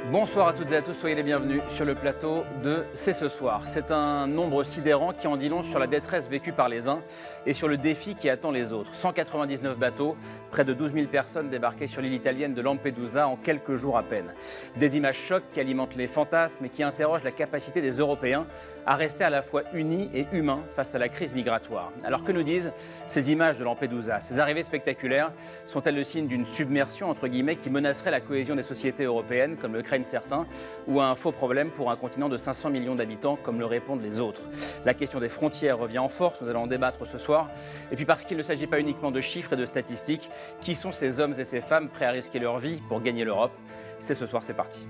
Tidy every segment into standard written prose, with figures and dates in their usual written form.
Bonsoir à toutes et à tous, soyez les bienvenus sur le plateau de C'est ce soir. C'est un nombre sidérant qui en dit long sur la détresse vécue par les uns et sur le défi qui attend les autres. 199 bateaux, près de 12 000 personnes débarquées sur l'île italienne de Lampedusa en quelques jours à peine. Des images chocs qui alimentent les fantasmes et qui interrogent la capacité des Européens à rester à la fois unis et humains face à la crise migratoire. Alors que nous disent ces images de Lampedusa? Ces arrivées spectaculaires sont-elles le signe d'une submersion entre guillemets qui menacerait la cohésion des sociétés européennes comme le craignent certains, ou un faux problème pour un continent de 500 millions d'habitants, comme le répondent les autres? La question des frontières revient en force, nous allons en débattre ce soir. Et puis parce qu'il ne s'agit pas uniquement de chiffres et de statistiques, qui sont ces hommes et ces femmes prêts à risquer leur vie pour gagner l'Europe? C'est ce soir, c'est parti.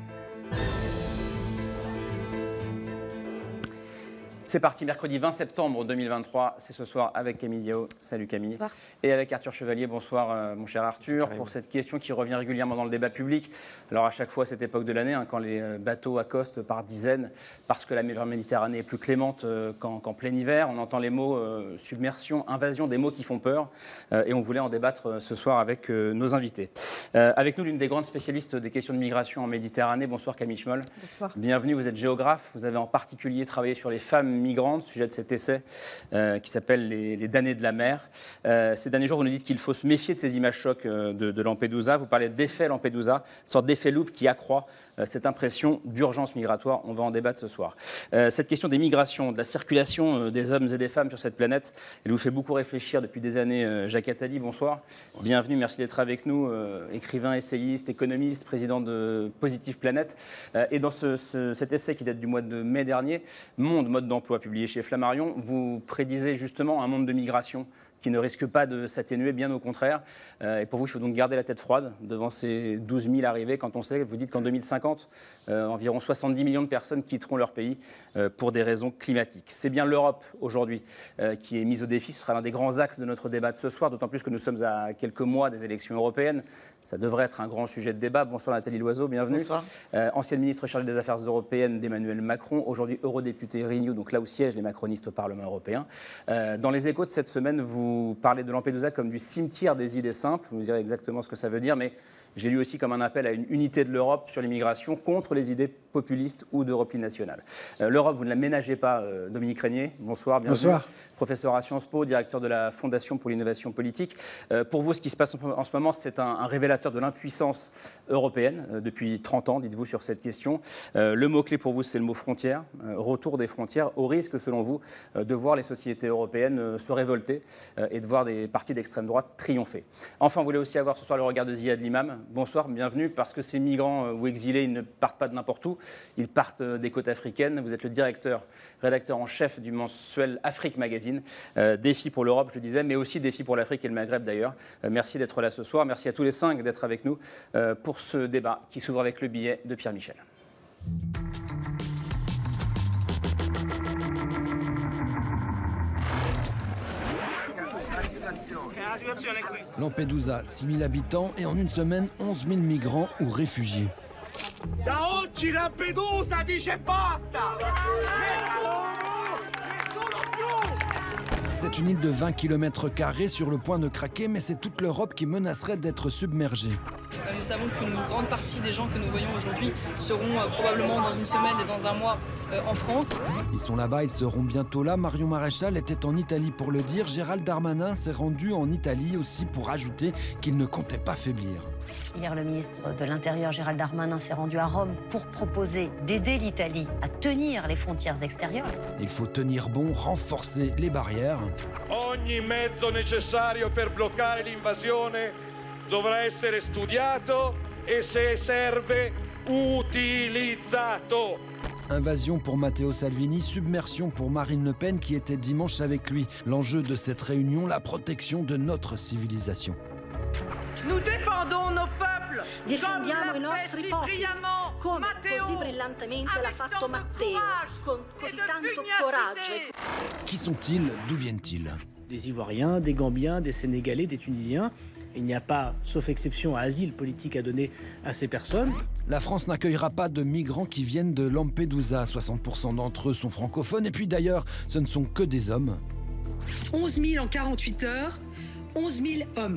C'est parti, mercredi 20 septembre 2023, c'est ce soir avec Camille Diao. Salut Camille. Bonsoir. Et avec Arthur Chevalier, bonsoir mon cher Arthur, pour cette question qui revient régulièrement dans le débat public. Alors à chaque fois, à cette époque de l'année, quand les bateaux accostent par dizaines, parce que la Méditerranée est plus clémente qu'en plein hiver, on entend les mots submersion, invasion, des mots qui font peur. Et on voulait en débattre ce soir avec nos invités. Avec nous, l'une des grandes spécialistes des questions de migration en Méditerranée. Bonsoir Camille Schmoll. Bonsoir. Bienvenue, vous êtes géographe. Vous avez en particulier travaillé sur les femmes migrantes, sujet de cet essai qui s'appelle les damnés de la mer. Ces derniers jours, vous nous dites qu'il faut se méfier de ces images chocs de Lampedusa. Vous parlez d'effet Lampedusa, sorte d'effet loupe qui accroît cette impression d'urgence migratoire. On va en débattre ce soir. Cette question des migrations, de la circulation des hommes et des femmes sur cette planète, elle vous fait beaucoup réfléchir depuis des années. Jacques Attali, bonsoir. Bienvenue, merci d'être avec nous. Écrivain, essayiste, économiste, président de Positive Planète. Et dans cet essai qui date du mois de mai dernier, Monde, mode d'emploi, publié chez Flammarion, vous prédisez justement un monde de migration qui ne risque pas de s'atténuer, bien au contraire. Et pour vous, il faut donc garder la tête froide devant ces 12 000 arrivées, quand on sait, vous dites qu'en 2050, environ 70 millions de personnes quitteront leur pays pour des raisons climatiques. C'est bien l'Europe, aujourd'hui, qui est mise au défi. Ce sera l'un des grands axes de notre débat de ce soir, d'autant plus que nous sommes à quelques mois des élections européennes. Ça devrait être un grand sujet de débat. Bonsoir Nathalie Loiseau, bienvenue. Bonsoir. Ancienne ministre chargée des Affaires européennes d'Emmanuel Macron, aujourd'hui eurodéputée Renew, donc là où siègent les macronistes au Parlement européen. Dans les échos de cette semaine, vous parlez de Lampedusa comme du cimetière des idées simples. Vous nous direz exactement ce que ça veut dire, mais j'ai lu aussi comme un appel à une unité de l'Europe sur l'immigration contre les idées populistes ou de repli national. L'Europe, vous ne la ménagez pas, Dominique Régnier. Bonsoir, bienvenue. Bonsoir. Professeur à Sciences Po, directeur de la Fondation pour l'innovation politique. Pour vous, ce qui se passe en ce moment, c'est un révélateur de l'impuissance européenne depuis 30 ans, dites-vous, sur cette question. Le mot-clé pour vous, c'est le mot frontière, retour des frontières, au risque, selon vous, de voir les sociétés européennes se révolter et de voir des partis d'extrême droite triompher. Enfin, vous voulez aussi avoir ce soir le regard de Ziad Limam. Bonsoir, bienvenue, parce que ces migrants ou exilés, ils ne partent pas de n'importe où, ils partent des côtes africaines. Vous êtes le rédacteur en chef du mensuel Afrique Magazine. Défi pour l'Europe, je disais, mais aussi défi pour l'Afrique et le Maghreb d'ailleurs. Merci d'être là ce soir. Merci à tous les 5 d'être avec nous pour ce débat qui s'ouvre avec le billet de Pierre Michel. Lampedusa, 6 000 habitants et en une semaine, 11 000 migrants ou réfugiés. Da oggi Lampedusa dice basta! C'est une île de 20 km² sur le point de craquer, mais c'est toute l'Europe qui menacerait d'être submergée. Nous savons qu'une grande partie des gens que nous voyons aujourd'hui seront probablement dans une semaine et dans un mois en France. Ils sont là-bas, ils seront bientôt là. Marion Maréchal était en Italie pour le dire. Gérald Darmanin s'est rendu en Italie aussi pour ajouter qu'il ne comptait pas faiblir. Hier, le ministre de l'Intérieur, Gérald Darmanin, s'est rendu à Rome pour proposer d'aider l'Italie à tenir les frontières extérieures. Il faut tenir bon, renforcer les barrières. Ogni mezzo necessario per bloccare l'invasione dovrà essere studiato e se serve utilizzato. Invasion pour Matteo Salvini, submersion pour Marine Le Pen qui était dimanche avec lui. L'enjeu de cette réunion, la protection de notre civilisation. Nous défendons nos peuples. Difendiamo i nostri popoli, come così brillantemente l'ha fatto Matteo, con così tanto coraggio. Qui sont-ils? D'où viennent-ils? Des Ivoiriens, des Gambiens, des Sénégalais, des Tunisiens. Il n'y a pas, sauf exception, asile politique à donner à ces personnes. La France n'accueillera pas de migrants qui viennent de Lampedusa. 60% d'entre eux sont francophones. Et puis d'ailleurs, ce ne sont que des hommes. 11 000 en 48 heures, 11 000 hommes.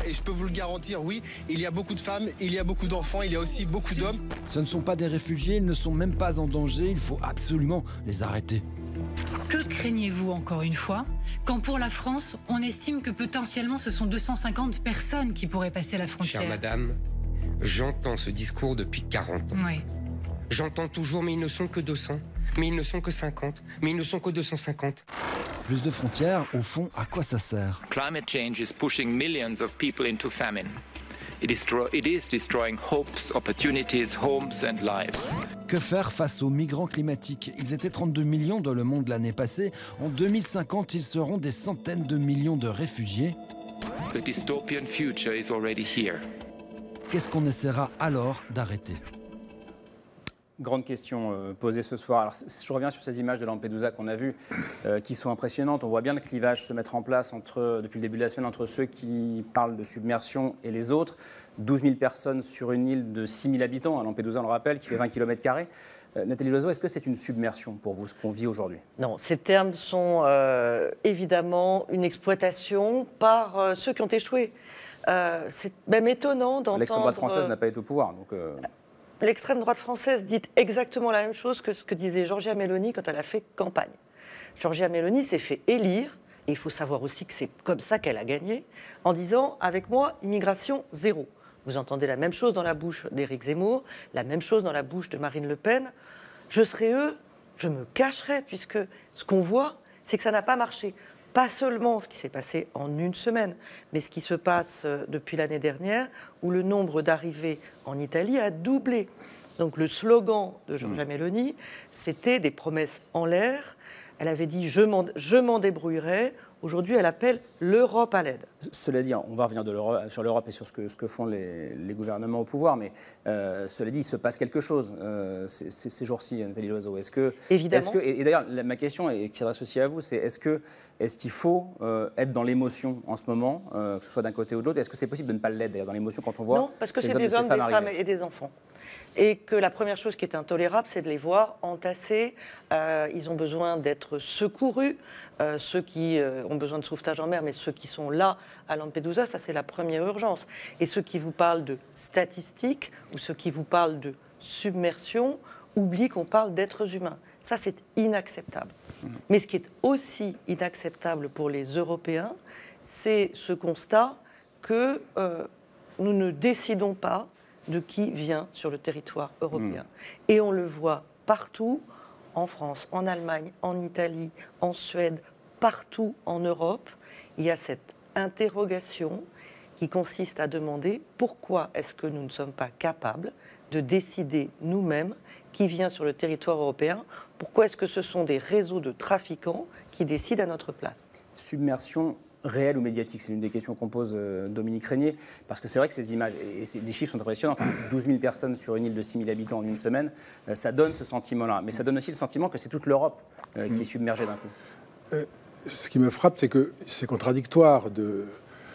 et je peux vous le garantir, oui, il y a beaucoup de femmes, il y a beaucoup d'enfants, il y a aussi beaucoup d'hommes. Ce ne sont pas des réfugiés, ils ne sont même pas en danger, il faut absolument les arrêter. Que craignez-vous encore une fois quand pour la France, on estime que potentiellement ce sont 250 personnes qui pourraient passer la frontière? Chère madame, j'entends ce discours depuis 40 ans. Oui. J'entends toujours, mais ils ne sont que 200, mais ils ne sont que 50, mais ils ne sont que 250. Plus de frontières, au fond, à quoi ça sert? Climate change is pushing millions of people into famine. It is destroying hopes, opportunities, homes and lives. Que faire face aux migrants climatiques? Ils étaient 32 millions dans le monde l'année passée. En 2050, ils seront des centaines de millions de réfugiés. The dystopian future is already here. Qu'est-ce qu'on essaiera alors d'arrêter? Grande question posée ce soir. Alors, je reviens sur ces images de Lampedusa qu'on a vues, qui sont impressionnantes. On voit bien le clivage se mettre en place depuis le début de la semaine entre ceux qui parlent de submersion et les autres. 12 000 personnes sur une île de 6 000 habitants, à Lampedusa, on le rappelle, qui fait 20 km². Nathalie Loiseau, est-ce que c'est une submersion pour vous, ce qu'on vit aujourd'hui? Non, ces termes sont évidemment une exploitation par ceux qui ont échoué. C'est même étonnant d'entendre... L'extrême droite française n'a pas été au pouvoir, donc... L'extrême droite française dit exactement la même chose que ce que disait Giorgia Meloni quand elle a fait campagne. Giorgia Meloni s'est fait élire, et il faut savoir aussi que c'est comme ça qu'elle a gagné, en disant « avec moi, immigration zéro ». Vous entendez la même chose dans la bouche d'Éric Zemmour, la même chose dans la bouche de Marine Le Pen. Je serais eux, je me cacherais, puisque ce qu'on voit, c'est que ça n'a pas marché. Pas seulement ce qui s'est passé en une semaine, mais ce qui se passe depuis l'année dernière, où le nombre d'arrivées en Italie a doublé. Donc le slogan de Giorgia Meloni, c'était des promesses en l'air. Elle avait dit « je m'en débrouillerai ». Aujourd'hui, elle appelle l'Europe à l'aide. Cela dit, on va revenir sur l'Europe et sur ce que font les gouvernements au pouvoir, mais cela dit, il se passe quelque chose ces jours-ci, Nathalie Loiseau. Évidemment. Et d'ailleurs, ma question, qui s'adresse aussi à vous, c'est est-ce qu'il faut être dans l'émotion en ce moment, que ce soit d'un côté ou de l'autre? Est-ce que c'est possible de ne pas l'être, d'ailleurs, dans l'émotion quand on voit Non, parce que c'est des hommes, des femmes et des enfants. Et que la première chose qui est intolérable, c'est de les voir entassés. Ils ont besoin d'être secourus. Ceux qui ont besoin de sauvetage en mer, mais ceux qui sont là à Lampedusa, ça c'est la première urgence. Et ceux qui vous parlent de statistiques ou ceux qui vous parlent de submersion oublient qu'on parle d'êtres humains. Ça c'est inacceptable. Mais ce qui est aussi inacceptable pour les Européens, c'est ce constat que nous ne décidons pas de qui vient sur le territoire européen. Et on le voit partout, en France, en Allemagne, en Italie, en Suède, partout en Europe. Il y a cette interrogation qui consiste à demander pourquoi est-ce que nous ne sommes pas capables de décider nous-mêmes qui vient sur le territoire européen, pourquoi est-ce que ce sont des réseaux de trafiquants qui décident à notre place. Submersion réelle ou médiatique? C'est une des questions qu'on pose Dominique Régnier, parce que c'est vrai que ces images, et les chiffres sont impressionnants, enfin, 12 000 personnes sur une île de 6 000 habitants en une semaine, ça donne ce sentiment-là. Mais ça donne aussi le sentiment que c'est toute l'Europe qui est submergée d'un coup. Ce qui me frappe, c'est que c'est contradictoire de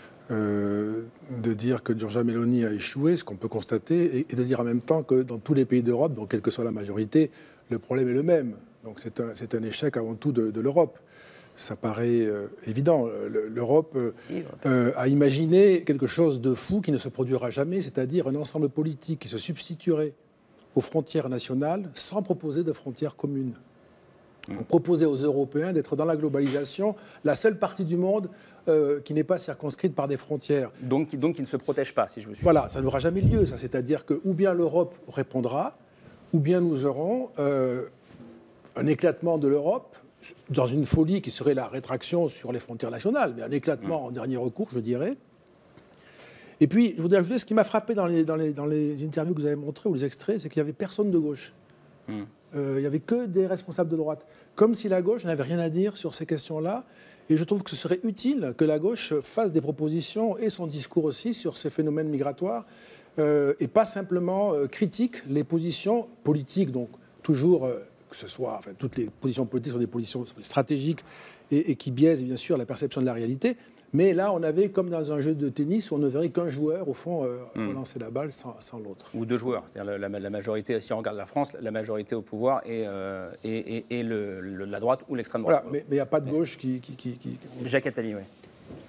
dire que Giorgia Meloni a échoué, ce qu'on peut constater, et de dire en même temps que dans tous les pays d'Europe, donc quelle que soit la majorité, le problème est le même. Donc c'est un échec avant tout de l'Europe. Ça paraît évident. L'Europe a imaginé quelque chose de fou qui ne se produira jamais, c'est-à-dire un ensemble politique qui se substituerait aux frontières nationales sans proposer de frontières communes. On proposait aux Européens d'être dans la globalisation la seule partie du monde qui n'est pas circonscrite par des frontières. Donc qui ne se protège pas, si je vous suis. Voilà, ça n'aura jamais lieu, ça. C'est-à-dire que ou bien l'Europe répondra, ou bien nous aurons un éclatement de l'Europe dans une folie qui serait la rétraction sur les frontières nationales, mais un éclatement en dernier recours, je dirais. Et puis, je voudrais ajouter, ce qui m'a frappé dans les interviews que vous avez montrées, ou les extraits, c'est qu'il n'y avait personne de gauche. Il n'y avait que des responsables de droite. Comme si la gauche n'avait rien à dire sur ces questions-là. Et je trouve que ce serait utile que la gauche fasse des propositions, et son discours aussi, sur ces phénomènes migratoires, et pas simplement critique les positions politiques, donc toujours... que ce soit, enfin, toutes les positions politiques sont des positions stratégiques et qui biaisent bien sûr la perception de la réalité. Mais là, on avait, comme dans un jeu de tennis, où on ne verrait qu'un joueur, au fond, relancer la balle sans l'autre. Ou deux joueurs. C'est-à-dire la majorité, si on regarde la France, la majorité au pouvoir et la droite ou l'extrême droite. Voilà, mais il n'y a pas de gauche qui... Jacques Attali, oui.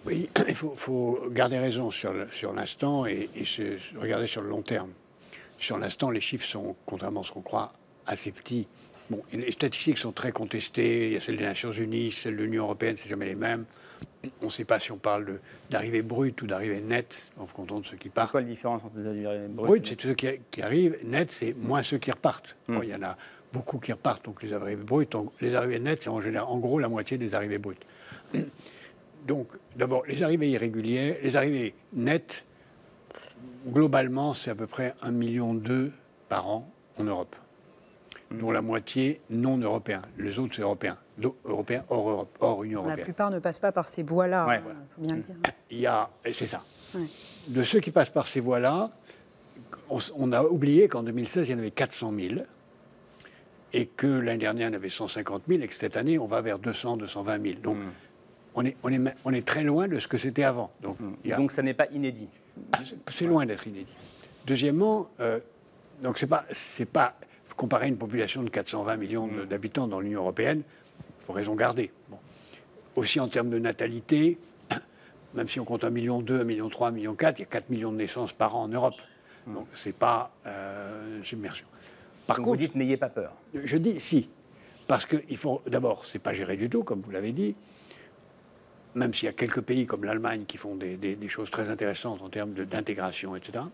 Oui, il faut garder raison sur l'instant et regarder sur le long terme. Sur l'instant, les chiffres sont, contrairement à ce qu'on croit, assez petits. Bon, les statistiques sont très contestées. Il y a celles des Nations Unies, celles de l'Union européenne, c'est jamais les mêmes. On ne sait pas si on parle d'arrivée brute ou d'arrivée nette, en comptant de ceux qui partent. C'est quoi la différence entre les arrivées brutes? C'est ceux qui arrivent. Net, c'est moins ceux qui repartent. Bon, il y en a beaucoup qui repartent, donc les arrivées brutes. Les arrivées nettes, c'est en général, en gros, la moitié des arrivées brutes. Donc, d'abord, les arrivées irrégulières, les arrivées nettes, globalement, c'est à peu près 1,2 million par an en Europe, dont la moitié non européens. Les autres, c'est européens. Européens hors Europe, hors Union européenne. La plupart ne passent pas par ces voies-là, ouais. Faut bien le dire. C'est ça. Ouais. De ceux qui passent par ces voies-là, on a oublié qu'en 2016, il y en avait 400 000, et que l'année dernière, il y en avait 150 000, et que cette année, on va vers 200, 220 000. Donc, on est très loin de ce que c'était avant. Donc ça n'est pas inédit. C'est loin d'être inédit. Deuxièmement, donc c'est pas comparer une population de 420 millions d'habitants dans l'Union européenne, il faut raison garder. Bon. Aussi en termes de natalité, même si on compte 1,2 million, 1,3 million, 1,4 million, il y a 4 millions de naissances par an en Europe. Donc c'est pas une submersion. Par contre, vous dites n'ayez pas peur. Je dis si, parce que il faut d'abord, c'est pas géré du tout, comme vous l'avez dit. Même s'il y a quelques pays comme l'Allemagne qui font des choses très intéressantes en termes d'intégration, etc.,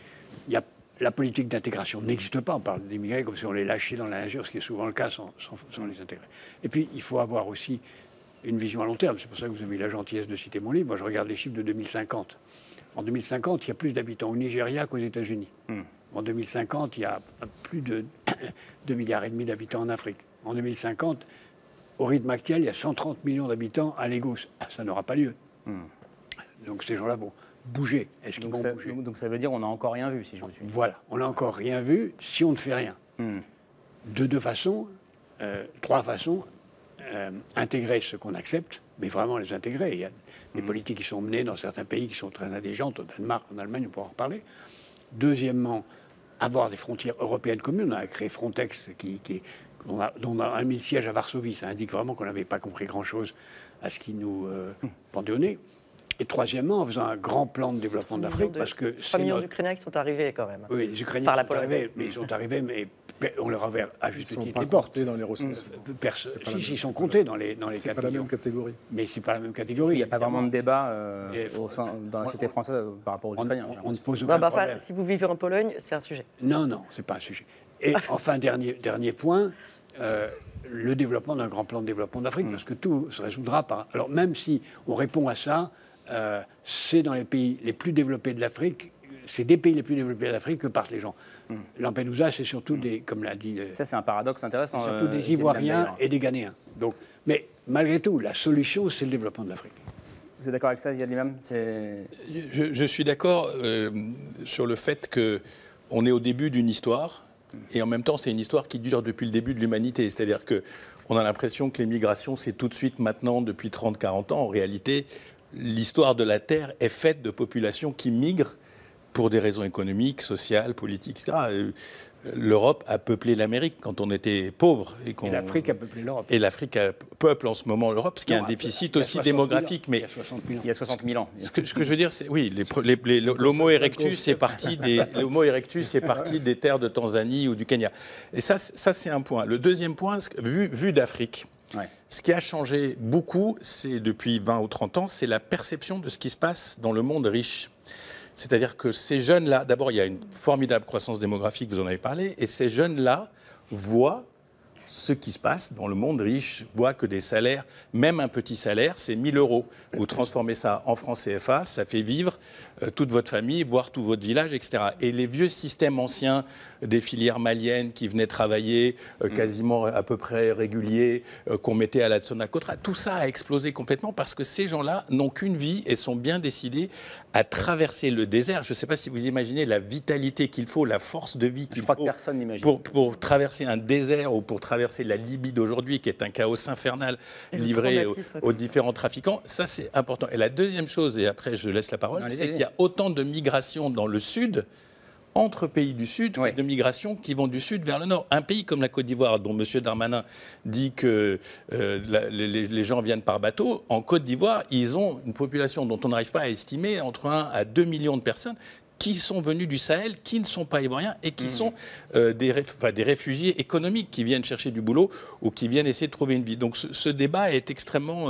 la politique d'intégration n'existe pas. On parle d'immigrés comme si on les lâchait dans la nature, ce qui est souvent le cas sans les intégrer. Et puis, il faut avoir aussi une vision à long terme. C'est pour ça que vous avez eu la gentillesse de citer mon livre. Moi, je regarde les chiffres de 2050. En 2050, il y a plus d'habitants au Nigeria qu'aux États-Unis. En 2050, il y a plus de 2,5 milliards d'habitants en Afrique. En 2050, au rythme actuel, il y a 130 millions d'habitants à Lagos. Ça n'aura pas lieu. Donc ces gens-là vont bouger. Est-ce qu'ils vont bouger? Donc ça veut dire qu'on n'a encore rien vu, si je me suis dit. Voilà, on n'a encore rien vu si on ne fait rien. De deux façons, trois façons. Intégrer ce qu'on accepte, mais vraiment les intégrer. Il y a des politiques qui sont menées dans certains pays qui sont très intelligentes, au Danemark, en Allemagne, on pourra en reparler. Deuxièmement, avoir des frontières européennes communes. On a créé Frontex, dont on a 1000 sièges à Varsovie. Ça indique vraiment qu'on n'avait pas compris grand-chose à ce qui nous pendait au nez. Et troisièmement, en faisant un grand plan de développement d'Afrique, parce que... 3 millions d'Ukrainiens qui sont arrivés quand même. Oui, les Ukrainiens par la sont arrivés, mais ils sont arrivés, mais on leur avait à juste titre les portes. Dans les ressources. Si, ils sont comptés dans les 4 C'est pas la même catégorie. Mais c'est pas la même catégorie. Il n'y a pas vraiment de débat dans la société française par rapport aux Ukrainiens. On ne pose aucun problème. Si vous vivez en Pologne, c'est un sujet. Non, c'est pas un sujet. Et enfin, dernier point, le développement d'un grand plan de développement d'Afrique, parce que tout se résoudra par... Alors même si on répond à ça, c'est dans les pays les plus développés de l'Afrique, c'est des pays les plus développés de l'Afrique que partent les gens. Lampedusa, c'est surtout des, comme l'a dit... Ça, c'est un paradoxe intéressant. Surtout des Ivoiriens et des Ghanéens. Donc, mais malgré tout, la solution, c'est le développement de l'Afrique. Vous êtes d'accord avec ça, Ziad Limam? Je suis d'accord sur le fait qu'on est au début d'une histoire, et en même temps, c'est une histoire qui dure depuis le début de l'humanité. C'est-à-dire qu'on a l'impression que les migrations, c'est tout de suite maintenant, depuis 30-40 ans. En réalité, l'histoire de la Terre est faite de populations qui migrent pour des raisons économiques, sociales, politiques, etc. L'Europe a peuplé l'Amérique quand on était pauvre. Et l'Afrique a peuplé l'Europe. Et l'Afrique peuple en ce moment l'Europe, ce qui est un déficit aussi démographique. Mais il y a 60 000 ans. Ce que je veux dire, c'est oui, l'Homo erectus est parti des terres de Tanzanie ou du Kenya. Et ça c'est un point. Le deuxième point, vu d'Afrique, ce qui a changé beaucoup, c'est depuis 20 ou 30 ans, c'est la perception de ce qui se passe dans le monde riche. C'est-à-dire que ces jeunes-là, d'abord, il y a une formidable croissance démographique, vous en avez parlé, et ces jeunes-là voient ce qui se passe dans le monde riche, voient que des salaires, même un petit salaire, c'est 1 000 €. Vous transformez ça en francs CFA, ça fait vivre toute votre famille, voire tout votre village, etc. Et les vieux systèmes anciens des filières maliennes qui venaient travailler quasiment à peu près réguliers, qu'on mettait à la Sonacotra, tout ça a explosé complètement parce que ces gens-là n'ont qu'une vie et sont bien décidés à traverser le désert. Je ne sais pas si vous imaginez la vitalité qu'il faut, la force de vie qu'il faut pour traverser un désert ou pour traverser la Libye d'aujourd'hui, qui est un chaos infernal livré aux différents trafiquants. Ça, c'est important. Et la deuxième chose, et après je laisse la parole, c'est qu'il y a autant de migration dans le sud entre pays du Sud que de migrations qui vont du Sud vers le Nord. Un pays comme la Côte d'Ivoire, dont M. Darmanin dit que les gens viennent par bateau, en Côte d'Ivoire, ils ont une population dont on n'arrive pas à estimer entre 1 à 2 millions de personnes qui sont venus du Sahel, qui ne sont pas ivoiriens et qui sont des réfugiés économiques qui viennent chercher du boulot ou qui viennent essayer de trouver une vie. Donc ce débat est extrêmement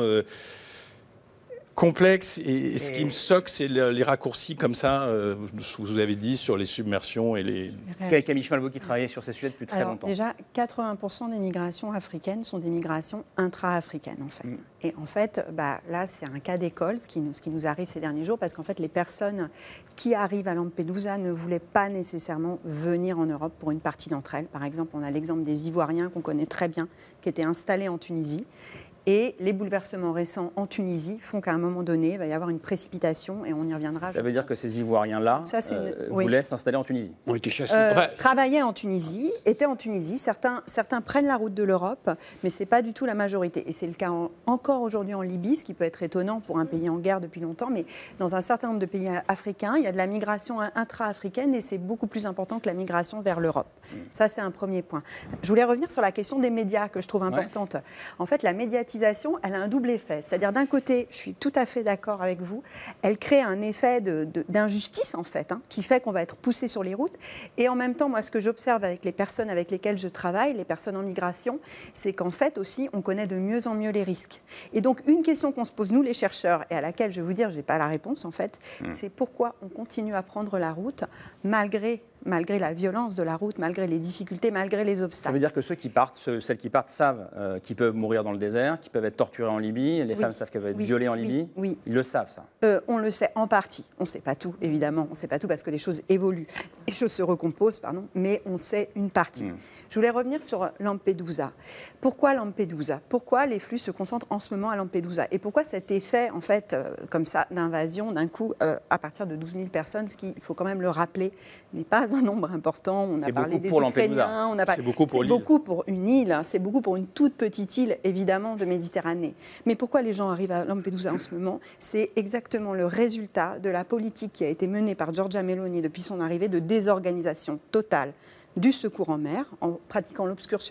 complexe et ce qui me choque, c'est les raccourcis comme ça, vous avez dit, sur les submersions et les... Camille Schmal, vous qui travaillez sur ces sujets depuis très longtemps. Déjà, 80% des migrations africaines sont des migrations intra-africaines, en fait. Et en fait, là, c'est un cas d'école, ce qui nous arrive ces derniers jours, parce qu'en fait, les personnes qui arrivent à Lampedusa ne voulaient pas nécessairement venir en Europe pour une partie d'entre elles. Par exemple, on a l'exemple des Ivoiriens qu'on connaît très bien, qui étaient installés en Tunisie. Et les bouleversements récents en Tunisie font qu'à un moment donné, il va y avoir une précipitation et on y reviendra. Ça veut dire que ces Ivoiriens-là voulaient s'installer en Tunisie. Ont été chassés. Travaillaient en Tunisie, étaient en Tunisie. Certains prennent la route de l'Europe, mais ce n'est pas du tout la majorité. Et c'est le cas encore aujourd'hui en Libye, ce qui peut être étonnant pour un pays en guerre depuis longtemps. Mais dans un certain nombre de pays africains, il y a de la migration intra-africaine et c'est beaucoup plus important que la migration vers l'Europe. Ça, c'est un premier point. Je voulais revenir sur la question des médias que je trouve importante. En fait, la médiatisation, elle a un double effet. C'est-à-dire, d'un côté, je suis tout à fait d'accord avec vous, elle crée un effet d'injustice, en fait, qui fait qu'on va être poussé sur les routes. Et en même temps, moi, ce que j'observe avec les personnes avec lesquelles je travaille, les personnes en migration, c'est qu'en fait, aussi, on connaît de mieux en mieux les risques. Et donc, une question qu'on se pose, nous, les chercheurs, et à laquelle, je vais vous dire, je n'ai pas la réponse, en fait, c'est pourquoi on continue à prendre la route malgré la violence de la route, malgré les difficultés, malgré les obstacles. Ça veut dire que celles qui partent savent qu'ils peuvent mourir dans le désert, qu'ils peuvent être torturés en Libye, les femmes savent qu'elles vont être violées en Libye. Oui. Ils le savent, ça. On le sait en partie. On ne sait pas tout, évidemment. On ne sait pas tout parce que les choses évoluent. Les choses se recomposent, mais on sait une partie. Je voulais revenir sur Lampedusa. Pourquoi Lampedusa ? Pourquoi les flux se concentrent en ce moment à Lampedusa ? Et pourquoi cet effet, en fait, comme ça, d'invasion, d'un coup, à partir de 12 000 personnes, ce qui, il faut quand même le rappeler, n'est pas un nombre important. On a parlé des Ukrainiens. C'est beaucoup pour une île. C'est beaucoup pour une toute petite île, évidemment, de Méditerranée. Mais pourquoi les gens arrivent à Lampedusa en ce moment ? C'est exactement le résultat de la politique qui a été menée par Giorgia Meloni depuis son arrivée de désorganisation totale du secours en mer, en pratiquant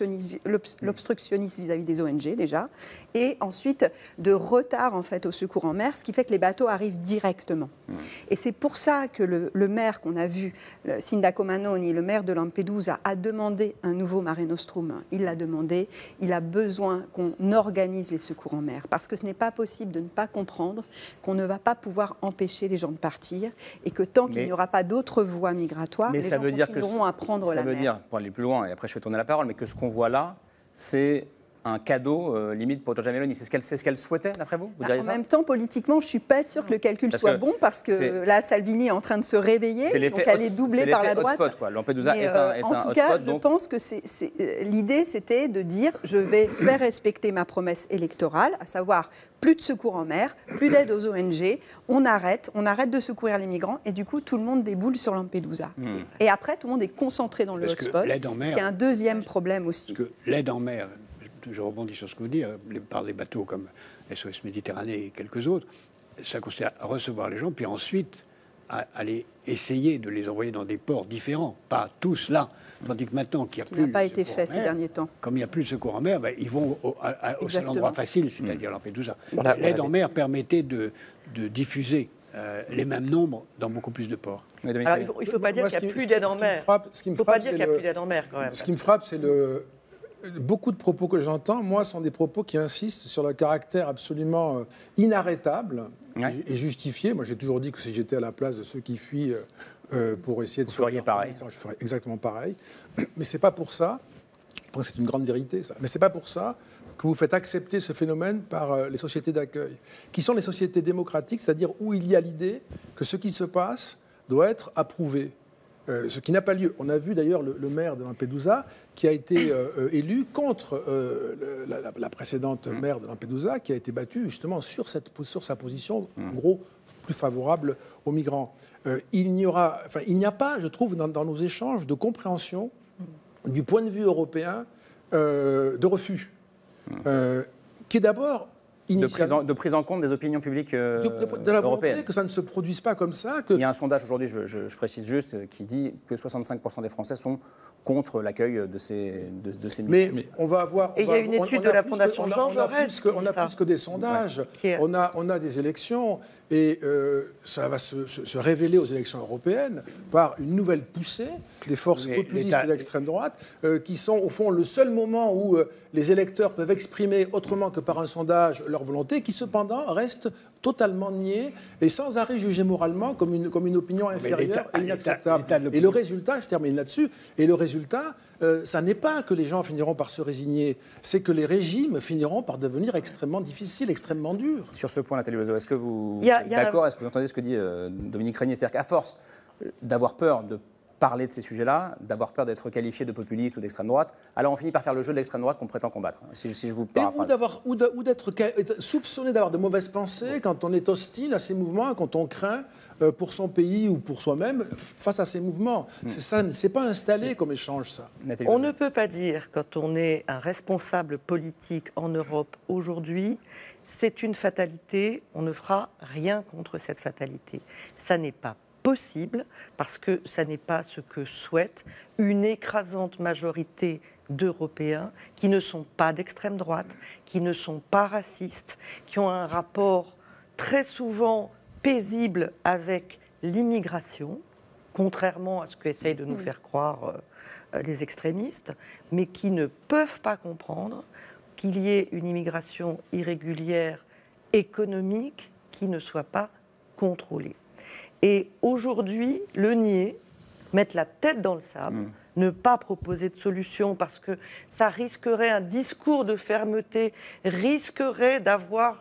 l'obstructionnisme vis-à-vis des ONG déjà, et ensuite de retard en fait au secours en mer, ce qui fait que les bateaux arrivent directement. Et c'est pour ça que le maire qu'on a vu, Sindaco Manoni, le maire de Lampedusa, a demandé un nouveau Mare Nostrum. Il l'a demandé, il a besoin qu'on organise les secours en mer, parce que ce n'est pas possible de ne pas comprendre qu'on ne va pas pouvoir empêcher les gens de partir, et que tant qu'il n'y aura pas d'autres voies migratoires, les gens continueront à prendre la mer. Pour aller plus loin, et après je vais tourner la parole, mais que ce qu'on voit là, c'est un cadeau limite pour Giorgia Meloni. C'est ce qu'elle souhaitait, d'après vous, En même temps, politiquement, je ne suis pas sûre que le calcul soit bon, parce que là, Salvini est en train de se réveiller, donc elle est doublée par la droite. Lampedusa est en tout cas, je pense que l'idée, c'était de dire, je vais faire respecter ma promesse électorale, à savoir plus de secours en mer, plus d'aide aux ONG, on arrête de secourir les migrants, et du coup, tout le monde déboule sur Lampedusa. Et après, tout le monde est concentré dans le hotspot, ce qui est un deuxième problème aussi. Parce que l'aide en mer, je rebondis sur ce que vous dites, par les bateaux comme SOS Méditerranée et quelques autres, ça consiste à recevoir les gens, puis ensuite à aller essayer de les envoyer dans des ports différents, pas tous là. Tandis que maintenant qu'il n'y a plus n'a pas été fait ces derniers temps. Comme il n'y a plus de secours en mer, ils vont au seul endroit facile, c'est-à-dire Lampedusa. L'aide en mer permettait de diffuser les mêmes nombres dans beaucoup plus de ports. Alors, il ne faut pas dire qu'il n'y a plus d'aide en mer. Il ne faut pas dire qu'il n'y a plus d'aide en mer, quand même. Ce qui me frappe, c'est beaucoup de propos que j'entends, moi, sont des propos qui insistent sur le caractère absolument inarrêtable et justifié. Moi, j'ai toujours dit que si j'étais à la place de ceux qui fuient pour essayer de... Vous feriez pareil. Je ferais exactement pareil. Mais c'est pas pour ça, c'est une grande vérité, ça, mais c'est pas pour ça que vous faites accepter ce phénomène par les sociétés d'accueil, qui sont les sociétés démocratiques, c'est-à-dire où il y a l'idée que ce qui se passe doit être approuvé. Ce qui n'a pas lieu. On a vu d'ailleurs le maire de Lampedusa qui a été élu contre la précédente maire de Lampedusa, qui a été battue justement sur sa position, en gros, plus favorable aux migrants. Il n'y a pas, je trouve, dans nos échanges, de compréhension du point de vue européen de refus, qui est d'abord de prise en compte des opinions publiques de la volonté européennes. que ça ne se produise pas comme ça. Il y a un sondage aujourd'hui, je précise juste, qui dit que 65% des Français sont contre l'accueil de ces mais on va avoir... Et il y a une étude de la Fondation Jean Jaurès. On a plus que des sondages. Ouais. On a des élections. Et ça va se révéler aux élections européennes par une nouvelle poussée des forces populistes de l'extrême droite, qui sont au fond le seul moment où les électeurs peuvent exprimer autrement que par un sondage leur volonté, qui cependant reste totalement niée et sans arrêt jugée moralement comme une opinion inférieure et inacceptable. Et le résultat, je termine là-dessus, et le résultat, ça n'est pas que les gens finiront par se résigner, c'est que les régimes finiront par devenir extrêmement difficiles, extrêmement durs. Sur ce point, Nathalie Loiseau, est-ce que vous êtes d'accord? Est-ce que vous entendez ce que dit Dominique Régnier? C'est-à-dire qu'à force d'avoir peur de parler de ces sujets-là, d'avoir peur d'être qualifié de populiste ou d'extrême droite, alors on finit par faire le jeu de l'extrême droite qu'on prétend combattre, si je vous paraphrase. Ou d'être soupçonné d'avoir de mauvaises pensées quand on est hostile à ces mouvements, quand on craint pour son pays ou pour soi-même face à ces mouvements. C'est pas installé comme échange, ça. On ne peut pas dire, quand on est un responsable politique en Europe aujourd'hui, c'est une fatalité, on ne fera rien contre cette fatalité. Ça n'est pas possible, parce que ça n'est pas ce que souhaite une écrasante majorité d'Européens qui ne sont pas d'extrême droite, qui ne sont pas racistes, qui ont un rapport très souvent paisible avec l'immigration, contrairement à ce qu'essayent de nous faire croire les extrémistes, mais qui ne peuvent pas comprendre qu'il y ait une immigration irrégulière économique qui ne soit pas contrôlée. Et aujourd'hui, le nier, mettre la tête dans le sable, ne pas proposer de solution parce que ça risquerait, un discours de fermeté risquerait d'avoir,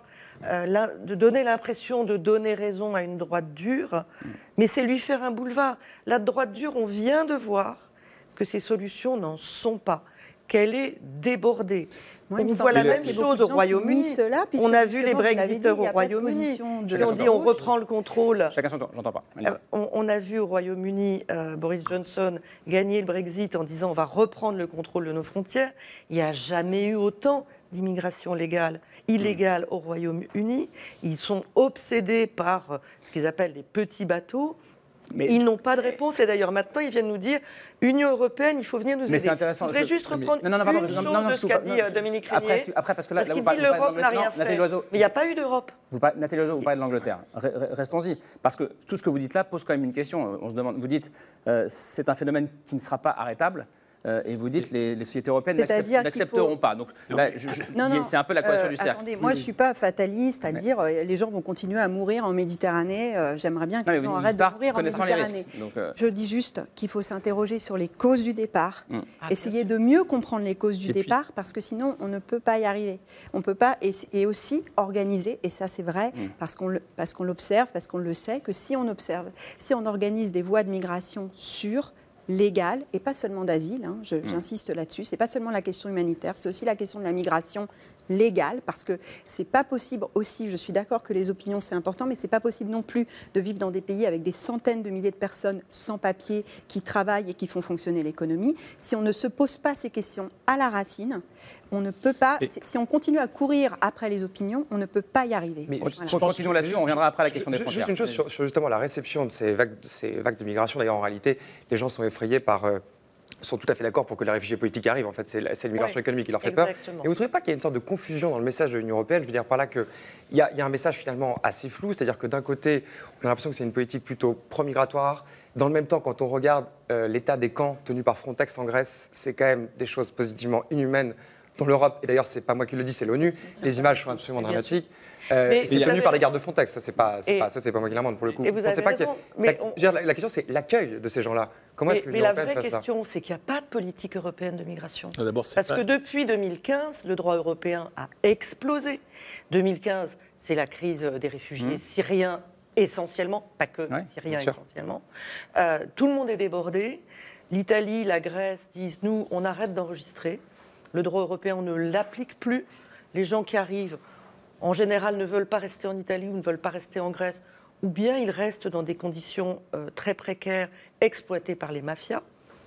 de donner l'impression de donner raison à une droite dure, mais c'est lui faire un boulevard. La droite dure, on vient de voir que ces solutions n'en sont pas, qu'elle est débordée. On voit la même chose au Royaume-Uni. On a vu les Brexiteurs au Royaume-Uni qui ont dit on reprend le contrôle. Chacun son tour, j'entends pas. On a vu au Royaume-Uni Boris Johnson gagner le Brexit en disant on va reprendre le contrôle de nos frontières. Il n'y a jamais eu autant d'immigration illégale au Royaume-Uni. Ils sont obsédés par ce qu'ils appellent les petits bateaux. Mais ils n'ont pas de réponse. Et d'ailleurs, maintenant, ils viennent nous dire Union européenne, il faut venir nous aider. Mais c'est intéressant. Je voudrais juste reprendre une chose de ce qu'a dit Dominique Régnier. Après, parce que là, qu'il dit l'Europe n'a rien fait. Mais il n'y a pas eu d'Europe. Nathalie Loiseau, vous parlez de l'Angleterre. Restons-y. Parce que tout ce que vous dites là pose quand même une question. On se demande, vous dites, c'est un phénomène qui ne sera pas arrêtable. Et vous dites les sociétés européennes n'accepteront pas. Donc c'est un peu la quadrature du cercle. Attendez, moi je ne suis pas fataliste à dire les gens vont continuer à mourir en Méditerranée. J'aimerais bien que les gens arrêtent de mourir en Méditerranée. Je dis juste qu'il faut s'interroger sur les causes du départ, essayer de mieux comprendre les causes du départ, parce que sinon on ne peut pas y arriver. On peut pas, et aussi organiser, et ça c'est vrai, parce qu'on l'observe, parce qu'on le sait, que si on observe, si on organise des voies de migration sûres, légale, et pas seulement d'asile, j'insiste là-dessus, c'est pas seulement la question humanitaire, c'est aussi la question de la migration légale, parce que c'est pas possible aussi, je suis d'accord que les opinions c'est important, mais c'est pas possible non plus de vivre dans des pays avec des centaines de milliers de personnes sans papier qui travaillent et qui font fonctionner l'économie. Si on ne se pose pas ces questions à la racine, on ne peut pas, si on continue à courir après les opinions, on ne peut pas y arriver. Mais continuons là-dessus, on reviendra après à la question des frontières. Juste une chose sur justement la réception de ces vagues de migration. D'ailleurs, en réalité, les gens sont effrayés par... sont tout à fait d'accord pour que les réfugiés politiques arrivent. En fait, c'est l'immigration économique qui leur fait peur. Et vous ne trouvez pas qu'il y a une sorte de confusion dans le message de l'Union européenne? Je veux dire par là qu'il y a un message finalement assez flou, c'est-à-dire que d'un côté, on a l'impression que c'est une politique plutôt pro-migratoire. Dans le même temps, quand on regarde l'état des camps tenus par Frontex en Grèce, c'est quand même des choses positivement inhumaines dans l'Europe. Et d'ailleurs, c'est pas moi qui le dis, c'est l'ONU. Les images sont absolument dramatiques. C'est tenu par les gardes de Frontex, ça c'est pas moi qui l'invente pour le coup. Et vous avez raison, la question c'est l'accueil de ces gens-là. Comment est-ce que l'Union européenne fait ça ? Mais la vraie question, c'est qu'il n'y a pas de politique européenne de migration. Parce que depuis 2015, le droit européen a explosé. 2015, c'est la crise des réfugiés syriens essentiellement, pas que syriens essentiellement. Tout le monde est débordé. L'Italie, la Grèce disent nous, on arrête d'enregistrer. Le droit européen, on ne l'applique plus. Les gens qui arrivent, en général, ne veulent pas rester en Italie ou ne veulent pas rester en Grèce, ou bien ils restent dans des conditions très précaires, exploitées par les mafias.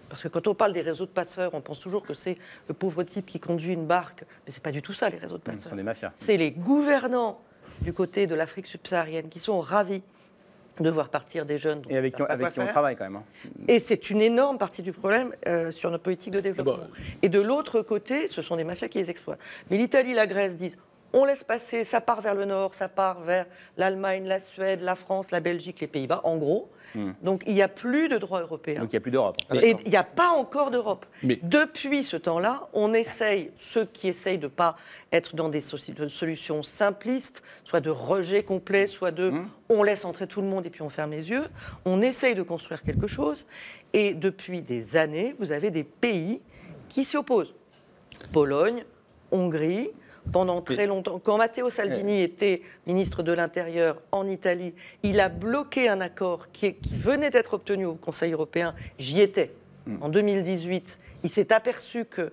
Parce que quand on parle des réseaux de passeurs, on pense toujours que c'est le pauvre type qui conduit une barque, mais c'est pas du tout ça, les réseaux de passeurs. Ce sont des mafias. C'est les gouvernants du côté de l'Afrique subsaharienne qui sont ravis de voir partir des jeunes. Et avec qui on travaille quand même. Hein. Et c'est une énorme partie du problème sur notre politique de développement. Et de l'autre côté, ce sont des mafias qui les exploitent. Mais l'Italie, la Grèce disent, on laisse passer, ça part vers le nord, ça part vers l'Allemagne, la Suède, la France, la Belgique, les Pays-Bas, en gros. Donc il n'y a plus de droit européen. Donc il n'y a plus d'Europe. Et il n'y a pas encore d'Europe. Depuis ce temps-là, on essaye, ceux qui essayent de ne pas être dans des solutions simplistes, soit de rejet complet, soit de on laisse entrer tout le monde et puis on ferme les yeux, on essaye de construire quelque chose. Et depuis des années, vous avez des pays qui s'y opposent. Pologne, Hongrie. Pendant très longtemps, quand Matteo Salvini était ministre de l'Intérieur en Italie, il a bloqué un accord qui venait d'être obtenu au Conseil européen. J'y étais. En 2018, il s'est aperçu que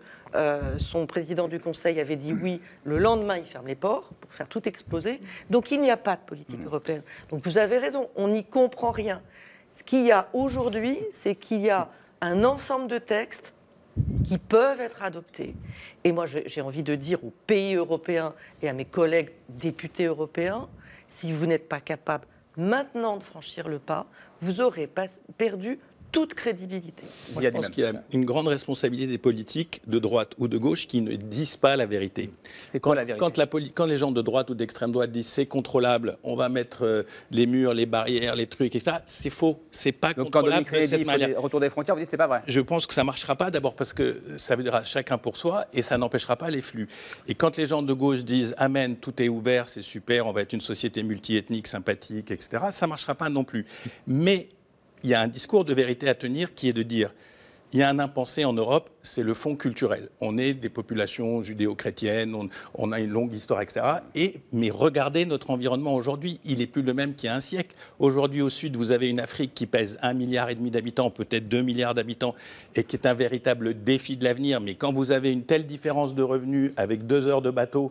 son président du Conseil avait dit oui. Le lendemain, il ferme les ports pour faire tout exploser. Donc il n'y a pas de politique européenne. Donc vous avez raison, on n'y comprend rien. Ce qu'il y a aujourd'hui, c'est qu'il y a un ensemble de textes qui peuvent être adoptés. Et moi, j'ai envie de dire aux pays européens et à mes collègues députés européens, si vous n'êtes pas capable maintenant de franchir le pas, vous aurez perdu toute crédibilité. Moi, je pense qu'il y a une grande responsabilité des politiques de droite ou de gauche qui ne disent pas la vérité. C'est quoi la vérité ? Quand les gens de droite ou d'extrême droite disent c'est contrôlable, on va mettre les murs, les barrières, les trucs et ça, c'est faux. C'est pas donc contrôlable de cette manière. Le retour des frontières, vous dites c'est pas vrai. Je pense que ça marchera pas d'abord parce que ça veut dire chacun pour soi et ça n'empêchera pas les flux. Et quand les gens de gauche disent amen, tout est ouvert, c'est super, on va être une société multiethnique, sympathique, etc. Ça marchera pas non plus. Mais il y a un discours de vérité à tenir qui est de dire il y a un impensé en Europe, c'est le fond culturel. On est des populations judéo-chrétiennes, on a une longue histoire, etc. Mais regardez notre environnement aujourd'hui, il n'est plus le même qu'il y a un siècle. Aujourd'hui, au sud, vous avez une Afrique qui pèse 1,5 milliard d'habitants, peut-être 2 milliards d'habitants, et qui est un véritable défi de l'avenir. Mais quand vous avez une telle différence de revenus avec 2 heures de bateau,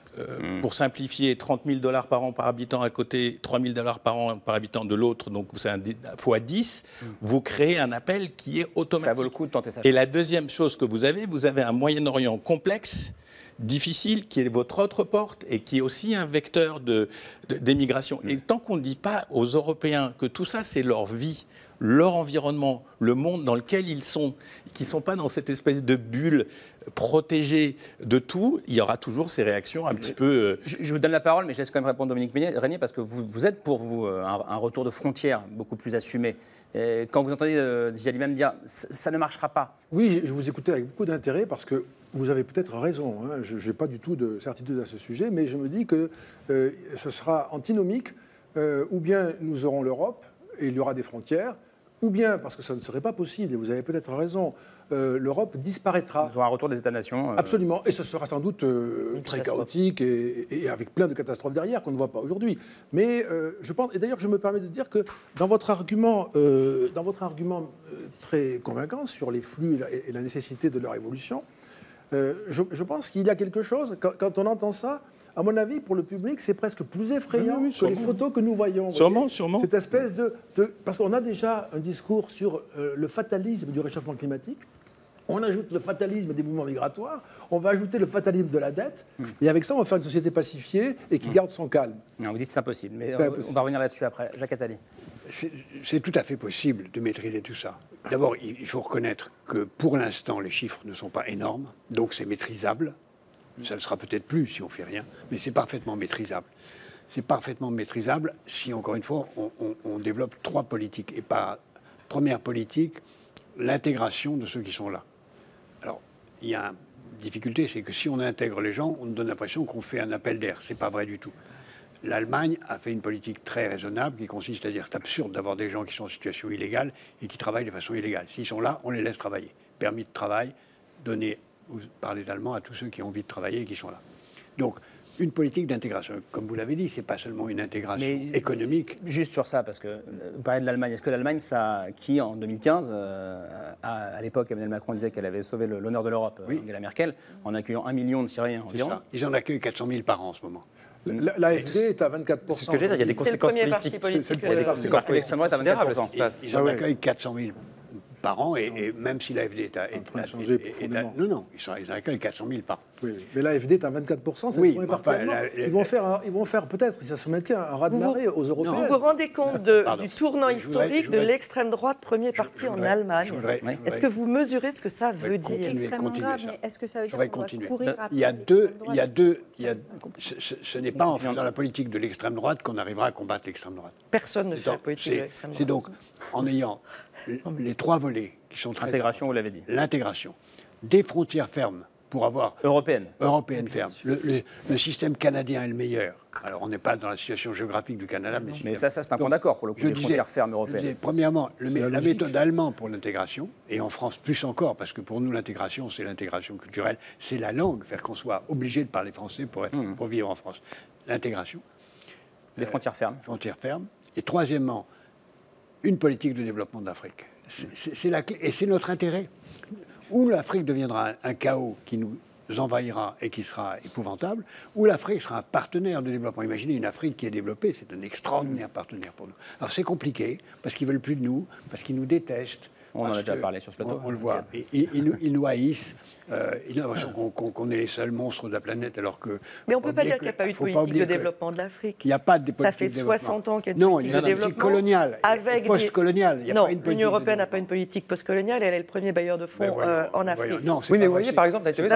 pour simplifier, $30,000 par an par habitant à côté, $3,000 par an par habitant de l'autre, donc c'est fois 10, vous créez un appel qui est automatique. Ça vaut le coup de tenter ça. Et la deuxième chose que vous avez un Moyen-Orient complexe, difficile, qui est votre autre porte et qui est aussi un vecteur d'émigration. Et tant qu'on ne dit pas aux Européens que tout ça, c'est leur vie, leur environnement, le monde dans lequel ils sont, qui ne sont pas dans cette espèce de bulle protégée de tout, il y aura toujours ces réactions un petit peu... Je vous donne la parole, mais je laisse quand même répondre Dominique Régnier, parce que vous êtes pour vous un retour de frontières beaucoup plus assumé. Et quand vous entendez Ziad Imam dire « ça ne marchera pas ». Oui, je vous écoutais avec beaucoup d'intérêt, parce que vous avez peut-être raison. Hein, je n'ai pas du tout de certitude à ce sujet, mais je me dis que ce sera antinomique, ou bien nous aurons l'Europe, et il y aura des frontières, ou bien, parce que ça ne serait pas possible, et vous avez peut-être raison, l'Europe disparaîtra. Nous aurons un retour des États-nations. Absolument, et ce sera sans doute très chaotique et avec plein de catastrophes derrière qu'on ne voit pas aujourd'hui. Mais je pense, et d'ailleurs je me permets de dire que dans votre argument très convaincant sur les flux et la nécessité de leur évolution, je pense qu'il y a quelque chose, quand on entend ça, à mon avis, pour le public, c'est presque plus effrayant que les photos que nous voyons. Sûrement. Cette espèce parce qu'on a déjà un discours sur le fatalisme du réchauffement climatique. On ajoute le fatalisme des mouvements migratoires, on va ajouter le fatalisme de la dette, et avec ça, on va faire une société pacifiée et qui garde son calme. Non, vous dites que c'est impossible, mais on va revenir là-dessus après. Jacques Attali. C'est tout à fait possible de maîtriser tout ça. D'abord, il faut reconnaître que pour l'instant, les chiffres ne sont pas énormes, donc c'est maîtrisable. Ça ne sera peut-être plus si on ne fait rien, mais c'est parfaitement maîtrisable. C'est parfaitement maîtrisable si, encore une fois, on développe 3 politiques. Et par première politique, l'intégration de ceux qui sont là. Alors, il y a une difficulté, c'est que si on intègre les gens, on nous donne l'impression qu'on fait un appel d'air. Ce n'est pas vrai du tout. L'Allemagne a fait une politique très raisonnable qui consiste à dire c'est absurde d'avoir des gens qui sont en situation illégale et qui travaillent de façon illégale. S'ils sont là, on les laisse travailler. Permis de travail, donné... Vous parlez d'allemand à tous ceux qui ont envie de travailler et qui sont là. Donc, une politique d'intégration. Comme vous l'avez dit, ce n'est pas seulement une intégration économique. Juste sur ça, parce que vous parlez de l'Allemagne. Est-ce que l'Allemagne, qui en 2015, à l'époque, Emmanuel Macron disait qu'elle avait sauvé l'honneur de l'Europe, Angela Merkel, en accueillant 1 million de Syriens environ. Ça. Ils en accueillent 400 000 par an en ce moment. L'AfD est à 24%. C'est ce que je veux dire, il y a des conséquences politiques. Il y a des conséquences politiques. Ils en accueillent 400 000 par an, et même si l'AFD est à... Non, ils accueillent 400 000 par an. Oui. Mais l'AFD est à 24%, c'est le premier parti allemand. Ils vont faire peut-être, si ça se mettait, un raz-de-marée aux Européens. Vous vous rendez compte du tournant historique de l'extrême droite, premier parti en Allemagne. Est-ce que vous mesurez ce que ça veut dire? Extrêmement grave, mais est-ce que ça veut dire qu'on doit courir après? Ce n'est pas en faisant la politique de l'extrême droite qu'on arrivera à combattre l'extrême droite. Personne ne fait la politique de l'extrême droite. C'est donc en ayant les trois volets qui sont très L'intégration, vous l'avez dit. L'intégration, des frontières fermes pour avoir... Européenne ferme. Le système canadien est le meilleur. Alors, on n'est pas dans la situation géographique du Canada, mais ça c'est un point d'accord pour le coup, des frontières fermes européennes. Premièrement, la méthode allemande pour l'intégration, et en France plus encore, parce que pour nous, l'intégration, c'est l'intégration culturelle, c'est la langue, faire qu'on soit obligé de parler français pour vivre en France. L'intégration. Des frontières fermes. Frontières fermes. Et troisièmement, une politique de développement de l'Afrique. C'est la clé, et c'est notre intérêt. Où l'Afrique deviendra un chaos qui nous envahira et qui sera épouvantable, ou l'Afrique sera un partenaire de développement. Imaginez une Afrique qui est développée, c'est un extraordinaire partenaire pour nous. Alors c'est compliqué, parce qu'ils ne veulent plus de nous, parce qu'ils nous détestent. On en a déjà parlé sur ce plateau. On le voit. Ils nous haïssent. Ils ont l'impression qu'on est les seuls monstres de la planète, alors que... Mais on ne peut pas dire qu'il n'y a pas eu de politique de développement de l'Afrique. Il n'y a pas de politique de développement. Ça fait 60 ans qu'il y a une politique de développement. Coloniale, post-coloniale. Non, l'Union européenne n'a pas une politique post-coloniale, elle est le premier bailleur de fonds en Afrique. Oui, mais vous voyez, par exemple, c'est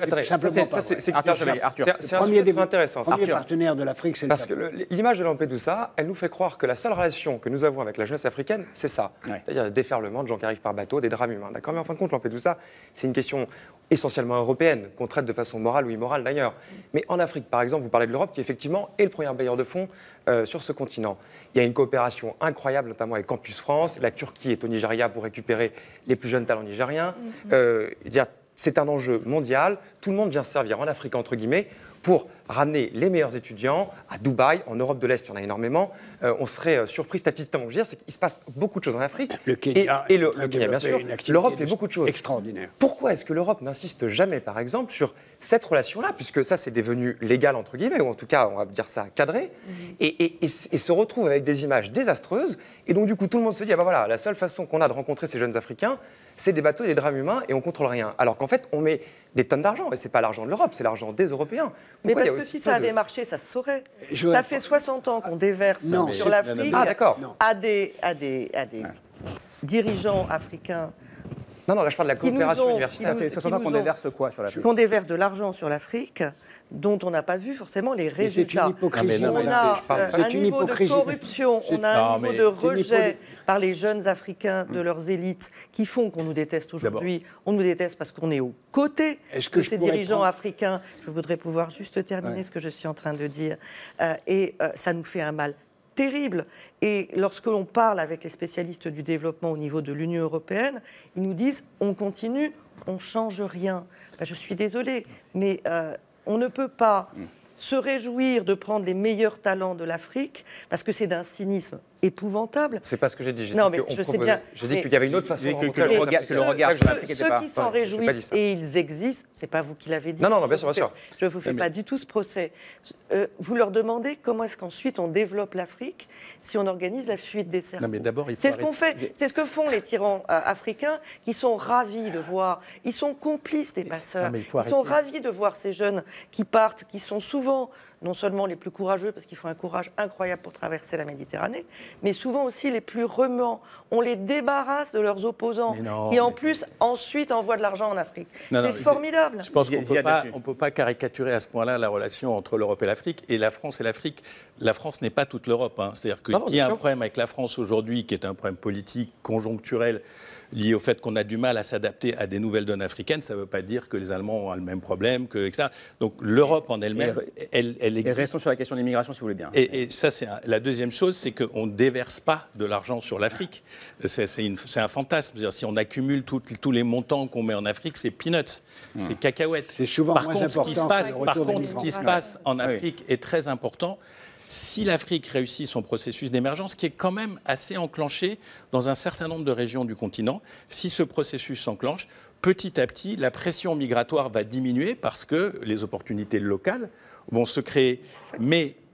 premier intéressant. Le premier partenaire de l'Afrique, c'est le Parce que l'image de Lampedusa, elle nous fait croire que la seule relation que nous avons avec la jeunesse africaine, c'est ça. C'est-à-dire le déferlement de gens qui arrivent par bateau, des drames humains. D'accord, mais en fin de compte, Lampedusa, c'est une question essentiellement européenne, qu'on traite de façon morale ou immorale d'ailleurs. Mais en Afrique, par exemple, vous parlez de l'Europe, qui effectivement est le premier bailleur de fonds sur ce continent. Il y a une coopération incroyable, notamment avec Campus France. La Turquie est au Nigeria pour récupérer les plus jeunes talents nigériens. C'est un enjeu mondial. Tout le monde vient servir en Afrique, entre guillemets, pour ramener les meilleurs étudiants à Dubaï, en Europe de l'Est, il y en a énormément. On serait surpris statistiquement, je veux dire, c'est qu'il se passe beaucoup de choses en Afrique. Le Kenya, et le Kenya, bien sûr. L'Europe fait beaucoup de choses. Extraordinaire. Pourquoi est-ce que l'Europe n'insiste jamais, par exemple, sur cette relation-là, puisque ça, c'est devenu légal, entre guillemets, ou en tout cas, on va dire ça, cadré, et se retrouve avec des images désastreuses. Et donc, du coup, tout le monde se dit, ah ben voilà, la seule façon qu'on a de rencontrer ces jeunes Africains, c'est des bateaux et des drames humains, et on ne contrôle rien. Alors qu'en fait, on met des tonnes d'argent, et ce n'est pas l'argent de l'Europe, c'est l'argent des Européens. Mais parce que si ça avait marché, ça se saurait. Ça fait 60 ans qu'on déverse sur l'Afrique à des dirigeants africains. Non, là je parle de la coopération universitaire. Ça fait 60 ans qu'on déverse quoi sur l'Afrique? Qu'on déverse de l'argent sur l'Afrique, dont on n'a pas vu forcément les résultats. On a un niveau de corruption, on a un niveau de rejet par les jeunes Africains de leurs élites qui font qu'on nous déteste aujourd'hui. On nous déteste parce qu'on est aux côtés de ces dirigeants africains. Je voudrais pouvoir juste terminer ce que je suis en train de dire. Et ça nous fait un mal terrible. Et lorsque l'on parle avec les spécialistes du développement au niveau de l'Union européenne, ils nous disent on continue, on ne change rien. Ben, je suis désolée, mais on ne peut pas se réjouir de prendre les meilleurs talents de l'Afrique parce que c'est d'un cynisme épouvantable. C'est pas ce que j'ai dit. J'ai dit qu'il y avait une autre façon de rencontrer que le regard sur l'Afrique n'était pas... Ceux qui s'en réjouissent, et ils existent, c'est pas vous qui l'avez dit. Non, bien sûr. Je ne vous fais pas du tout ce procès. Vous leur demandez comment est-ce qu'ensuite on développe l'Afrique si on organise la fuite des cerveaux. C'est ce qu'on fait. C'est ce que font les tyrans africains qui sont ravis de voir. Ils sont complices des passeurs. Ils sont ravis de voir ces jeunes qui partent, qui sont souvent non seulement les plus courageux, parce qu'ils font un courage incroyable pour traverser la Méditerranée, mais souvent aussi les plus remuants. On les débarrasse de leurs opposants, qui en plus ensuite envoient de l'argent en Afrique. C'est formidable. Je pense qu'on ne peut pas caricaturer à ce point-là la relation entre l'Europe et l'Afrique, et la France et l'Afrique. La France n'est pas toute l'Europe. C'est-à-dire qu'il y a un problème avec la France aujourd'hui, qui est un problème politique, conjoncturel, lié au fait qu'on a du mal à s'adapter à des nouvelles donnes africaines. Ça ne veut pas dire que les Allemands ont le même problème, etc. Donc l'Europe en elle-même, elle existe. Et restons sur la question de l'immigration, si vous voulez bien. Et ça, c'est la deuxième chose, c'est qu'on ne déverse pas de l'argent sur l'Afrique. C'est un fantasme. C'est-à-dire, si on accumule tous les montants qu'on met en Afrique, c'est peanuts, c'est cacahuètes. C'est souvent par moins contre, important. Ce qui se passe en Afrique est très important. Si l'Afrique réussit son processus d'émergence, qui est quand même assez enclenché dans un certain nombre de régions du continent, si ce processus s'enclenche, petit à petit, la pression migratoire va diminuer parce que les opportunités locales vont se créer. Mais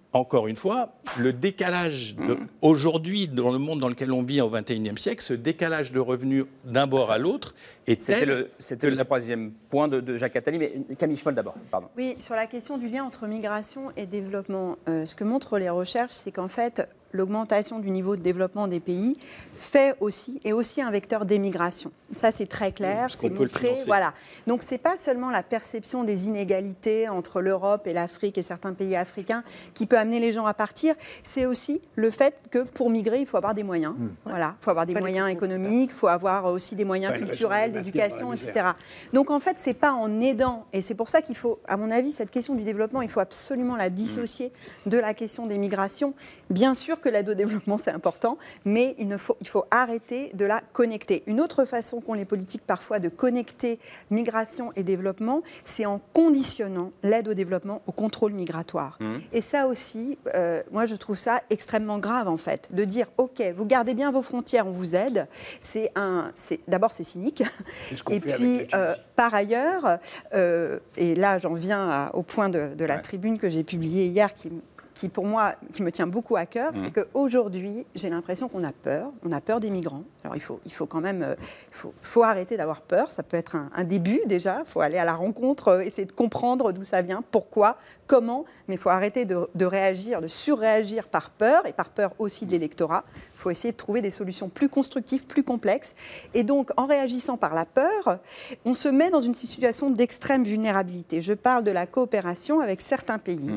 encore une fois, le décalage aujourd'hui, dans le monde dans lequel on vit au XXIe siècle, ce décalage de revenus d'un bord à l'autre est tel... C'était le troisième point de Jacques Attali, mais Camille Schmoll d'abord, pardon. Oui, sur la question du lien entre migration et développement, ce que montrent les recherches, c'est qu'en fait, l'augmentation du niveau de développement des pays est aussi un vecteur d'émigration. Ça, c'est très clair, c'est montré. Voilà. Donc, ce n'est pas seulement la perception des inégalités entre l'Europe et l'Afrique et certains pays africains qui peut amener les gens à partir, c'est aussi le fait que pour migrer, il faut avoir des moyens. Voilà. Il faut avoir des moyens économiques, il faut avoir aussi des moyens culturels, d'éducation, etc. Donc, en fait, ce n'est pas en aidant, et c'est pour ça qu'il faut, à mon avis, cette question du développement, il faut absolument la dissocier de la question des migrations. Bien sûr que l'aide au développement, c'est important, mais il faut arrêter de la connecter. Une autre façon qu'ont les politiques parfois de connecter migration et développement, c'est en conditionnant l'aide au développement au contrôle migratoire. Et ça aussi, moi je trouve ça extrêmement grave en fait, de dire ok, vous gardez bien vos frontières, on vous aide. D'abord c'est cynique, et puis par ailleurs, et là j'en viens au point de la tribune que j'ai publiée hier qui pour moi, qui me tient beaucoup à cœur, c'est qu'aujourd'hui, j'ai l'impression qu'on a peur des migrants. Alors il faut quand même, faut arrêter d'avoir peur, ça peut être un début déjà, il faut aller à la rencontre, essayer de comprendre d'où ça vient, pourquoi, comment, mais il faut arrêter de réagir, de surréagir par peur, et par peur aussi de l'électorat. Il faut essayer de trouver des solutions plus constructives, plus complexes. Et donc, en réagissant par la peur, on se met dans une situation d'extrême vulnérabilité. Je parle de la coopération avec certains pays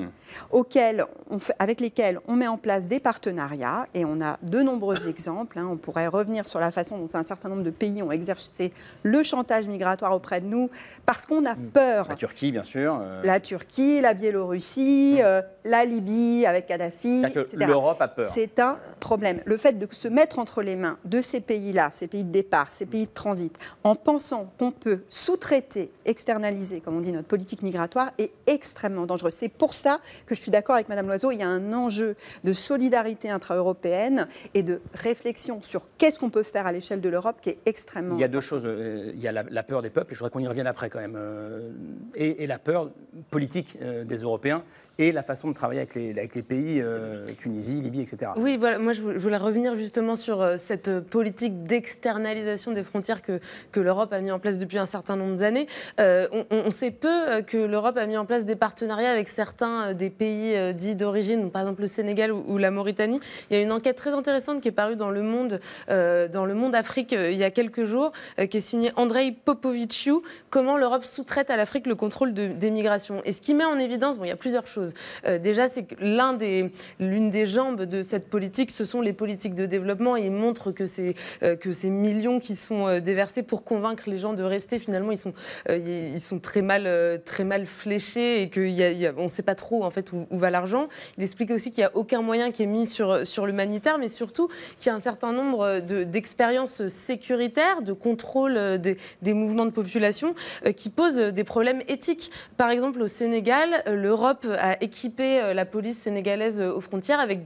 avec lesquels on met en place des partenariats, et on a de nombreux exemples. On pourrait revenir sur la façon dont un certain nombre de pays ont exercé le chantage migratoire auprès de nous, parce qu'on a peur. La Turquie, bien sûr. La Turquie, la Biélorussie, la Libye avec Kadhafi, etc. L'Europe a peur. C'est un problème. Le fait de se mettre entre les mains de ces pays-là, ces pays de départ, ces pays de transit, en pensant qu'on peut sous-traiter, externaliser, comme on dit, notre politique migratoire, est extrêmement dangereux. C'est pour ça que je suis d'accord avec Madame Loiseau, il y a un enjeu de solidarité intra-européenne et de réflexion sur qu'est-ce qu'on peut faire à l'échelle de l'Europe qui est extrêmement... Il y a deux choses. Il y a la peur des peuples, et je voudrais qu'on y revienne après quand même, et la peur politique des Européens, et la façon de travailler avec les pays, Tunisie, Libye, etc. Oui, voilà, moi je voulais revenir justement sur cette politique d'externalisation des frontières que l'Europe a mis en place depuis un certain nombre d'années. On sait peu que l'Europe a mis en place des partenariats avec certains des pays dits d'origine, par exemple le Sénégal ou la Mauritanie. Il y a une enquête très intéressante qui est parue dans Le Monde Afrique il y a quelques jours, qui est signée Andrei Popoviciu, comment l'Europe sous-traite à l'Afrique le contrôle des migrations. Et ce qui met en évidence, il y a plusieurs choses. Déjà, c'est que l'une des jambes de cette politique, ce sont les politiques de développement, et il montre que ces millions qui sont déversés pour convaincre les gens de rester, finalement, ils sont très mal fléchés, et qu'on ne sait pas trop en fait où va l'argent. Il explique aussi qu'il n'y a aucun moyen qui est mis sur l'humanitaire, mais surtout qu'il y a un certain nombre d'expériences sécuritaires, de contrôle des mouvements de population qui posent des problèmes éthiques. Par exemple, au Sénégal, l'Europe a équipé la police sénégalaise aux frontières avec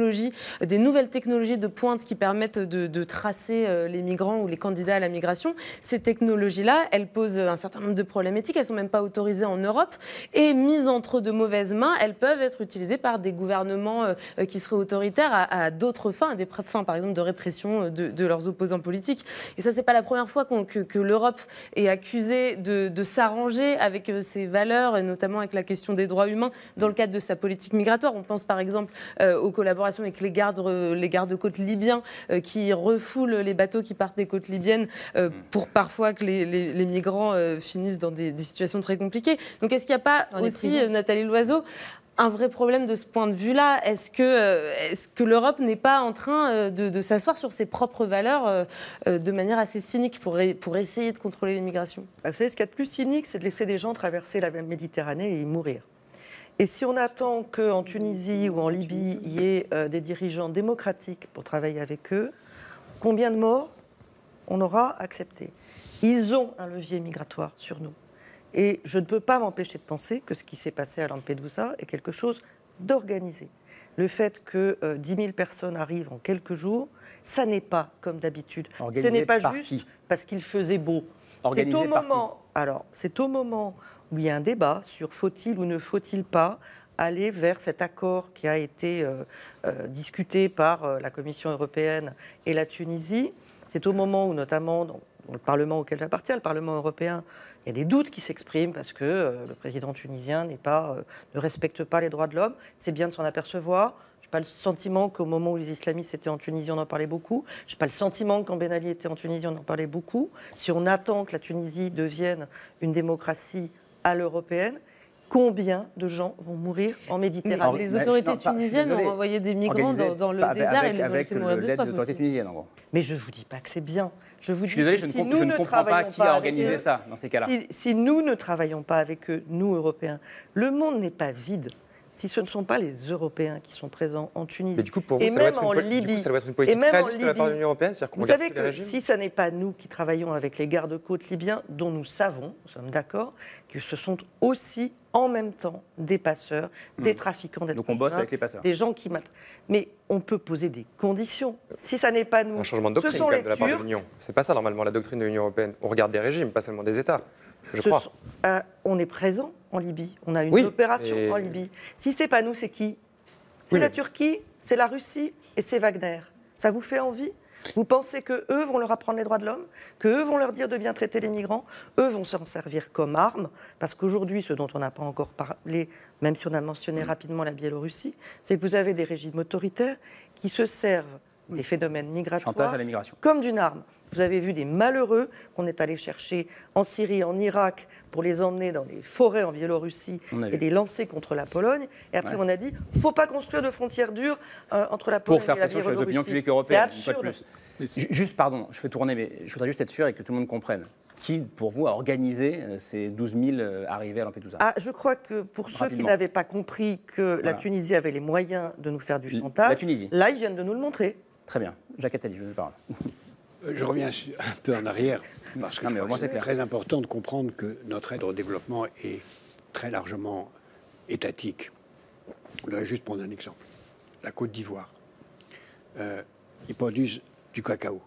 des nouvelles technologies de pointe qui permettent de tracer les migrants ou les candidats à la migration. Ces technologies-là, elles posent un certain nombre de problèmes éthiques. Elles ne sont même pas autorisées en Europe. Et mises entre de mauvaises mains, elles peuvent être utilisées par des gouvernements qui seraient autoritaires à d'autres fins, à des fins, par exemple, de répression de leurs opposants politiques. Et ça, ce n'est pas la première fois que l'Europe est accusée de s'arranger avec ses valeurs, et notamment avec la question des droits humains, dans le cadre de sa politique migratoire. On pense par exemple aux collaborations avec les gardes-côtes libyens qui refoulent les bateaux qui partent des côtes libyennes pour parfois que les migrants finissent dans des situations très compliquées. Donc est-ce qu'il n'y a pas aussi, Nathalie Loiseau, un vrai problème de ce point de vue-là? Est-ce que l'Europe n'est pas en train de s'asseoir sur ses propres valeurs de manière assez cynique pour essayer de contrôler l'immigration? Vous savez, ce qu'il y a de plus cynique, c'est de laisser des gens traverser la Méditerranée et y mourir. Et si on attend qu'en Tunisie ou en Libye, il y ait des dirigeants démocratiques pour travailler avec eux, combien de morts on aura accepté? Ils ont un levier migratoire sur nous. Et je ne peux pas m'empêcher de penser que ce qui s'est passé à Lampedusa est quelque chose d'organisé. Le fait que 10 000 personnes arrivent en quelques jours, ça n'est pas comme d'habitude. Ce n'est pas juste parce qu'il faisait beau. C'est au moment où il y a un débat sur faut-il ou ne faut-il pas aller vers cet accord qui a été discuté par la Commission européenne et la Tunisie. C'est au moment où, notamment dans le Parlement auquel j'appartiens, le Parlement européen, il y a des doutes qui s'expriment parce que le président tunisien ne respecte pas les droits de l'homme. C'est bien de s'en apercevoir. Je n'ai pas le sentiment qu'au moment où les islamistes étaient en Tunisie, on en parlait beaucoup. Je n'ai pas le sentiment que quand Ben Ali était en Tunisie, on en parlait beaucoup. Si on attend que la Tunisie devienne une démocratie à l'européenne, combien de gens vont mourir en Méditerranée? Les autorités tunisiennes ont envoyé des migrants dans le désert et les ont laissés mourir de soif. Des autorités tunisiennes, en gros. Mais je ne vous dis pas que c'est bien. Je suis désolé, je ne comprends pas qui a organisé ça dans ces cas-là. Si nous ne travaillons pas avec eux, nous, Européens, le monde n'est pas vide. Si ce ne sont pas les Européens qui sont présents en Tunisie, mais du coup, pour vous, et ça même doit en Libye, ça doit être une politique réaliste de la part de l'Union européenne, vous savez que si ce n'est pas nous qui travaillons avec les gardes-côtes libyens, dont nous savons, nous sommes d'accord, que ce sont aussi en même temps des passeurs, des trafiquants d'êtres humains. Donc on bosse avec les passeurs. Des gens qui maltraitent. Mais on peut poser des conditions. Si ça n'est pas nous, c'est un changement de doctrine ce sont quand même les de la part de Turcs. l'Union. C'est pas ça normalement la doctrine de l'Union européenne. On regarde des régimes, pas seulement des États. Je crois. On est présent en Libye. On a une opération en Libye. Si c'est pas nous, c'est qui? C'est la Turquie, c'est la Russie et c'est Wagner. Ça vous fait envie? Vous pensez qu'eux vont leur apprendre les droits de l'homme? Qu'eux vont leur dire de bien traiter les migrants? Eux vont s'en servir comme arme? Parce qu'aujourd'hui, ce dont on n'a pas encore parlé, même si on a mentionné rapidement la Biélorussie, c'est que vous avez des régimes autoritaires qui se servent des phénomènes migratoires comme d'une arme. Vous avez vu des malheureux qu'on est allé chercher en Syrie, en Irak, pour les emmener dans les forêts en Biélorussie et les lancer contre la Pologne. Et après, on a dit, il ne faut pas construire de frontières dures entre la Pologne et la Biélorussie. Pour faire pression sur les opinions publiques européennes, c'est absurde. Juste, pardon, je fais tourner, mais je voudrais juste être sûr et que tout le monde comprenne. Qui, pour vous, a organisé ces 12 000 arrivées à Lampedusa? Je crois que pour ceux qui n'avaient pas compris que la Tunisie avait les moyens de nous faire du chantage, là, ils viennent de nous le montrer. Très bien. Jacques Attali, je vous parle. Je reviens un peu en arrière, parce que c'est très important de comprendre que notre aide au développement est très largement étatique. Je voudrais juste prendre un exemple. La Côte d'Ivoire. Ils produisent du cacao.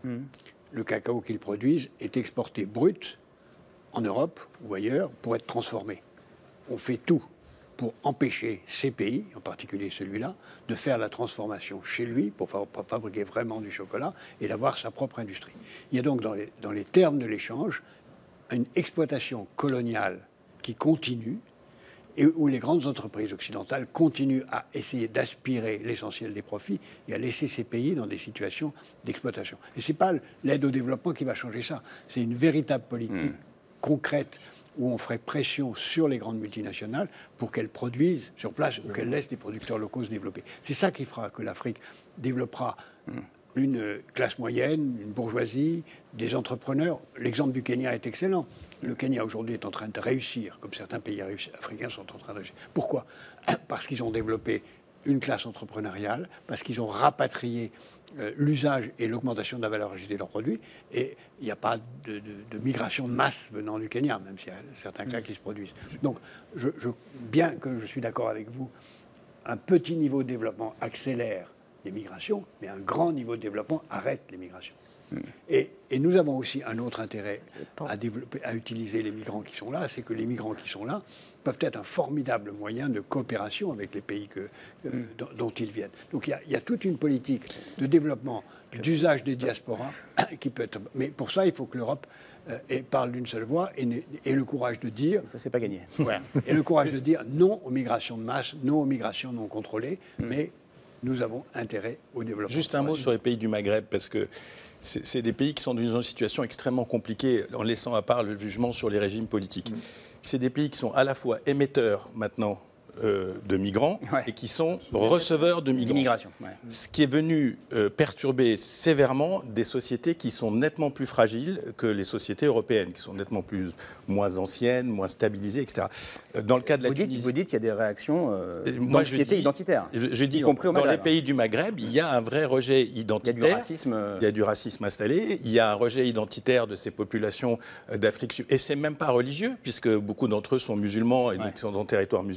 Le cacao qu'ils produisent est exporté brut en Europe ou ailleurs pour être transformé. On fait tout pour empêcher ces pays, en particulier celui-là, de faire la transformation chez lui pour fabriquer vraiment du chocolat et d'avoir sa propre industrie. Il y a donc dans les termes de l'échange une exploitation coloniale qui continue et où les grandes entreprises occidentales continuent à essayer d'aspirer l'essentiel des profits et à laisser ces pays dans des situations d'exploitation. Et ce n'est pas l'aide au développement qui va changer ça, c'est une véritable politique concrète où on ferait pression sur les grandes multinationales pour qu'elles produisent sur place ou qu'elles laissent des producteurs locaux se développer. C'est ça qui fera que l'Afrique développera une classe moyenne, une bourgeoisie, des entrepreneurs. L'exemple du Kenya est excellent. Le Kenya aujourd'hui est en train de réussir, comme certains pays africains sont en train de réussir. Pourquoi? Parce qu'ils ont développé une classe entrepreneuriale, parce qu'ils ont rapatrié l'usage et l'augmentation de la valeur ajoutée de leurs produits, et il n'y a pas de migration de masse venant du Kenya, même s'il y a certains cas qui se produisent. Donc, bien que je suis d'accord avec vous, un petit niveau de développement accélère les migrations, mais un grand niveau de développement arrête les migrations. Et nous avons aussi un autre intérêt à utiliser les migrants qui sont là, c'est que les migrants qui sont là peuvent être un formidable moyen de coopération avec les pays dont ils viennent. Donc il y a toute une politique de développement, d'usage des diasporas qui peut être... Mais pour ça, il faut que l'Europe parle d'une seule voix et le courage de dire... Ça, c'est pas gagné. Ouais, et le courage de dire non aux migrations de masse, non aux migrations non contrôlées, mais nous avons intérêt au développement. Juste un mot sur les pays du Maghreb, parce que c'est des pays qui sont dans une situation extrêmement compliquée, en laissant à part le jugement sur les régimes politiques. C'est des pays qui sont à la fois émetteurs maintenant de migrants et qui sont receveurs de migrants. D'immigration. Ce qui est venu perturber sévèrement des sociétés qui sont nettement plus fragiles que les sociétés européennes, qui sont nettement moins anciennes, moins stabilisées, etc. Dans le cas de la Tunisie... Vous dites qu'il y a des réactions d'anxiété identitaire. Je dis dans les pays du Maghreb, il y a un vrai rejet identitaire. Il y a du racisme. Il y a du racisme installé. Il y a un rejet identitaire de ces populations d'Afrique. Et c'est même pas religieux, puisque beaucoup d'entre eux sont musulmans et donc sont dans le territoire musulman. Donc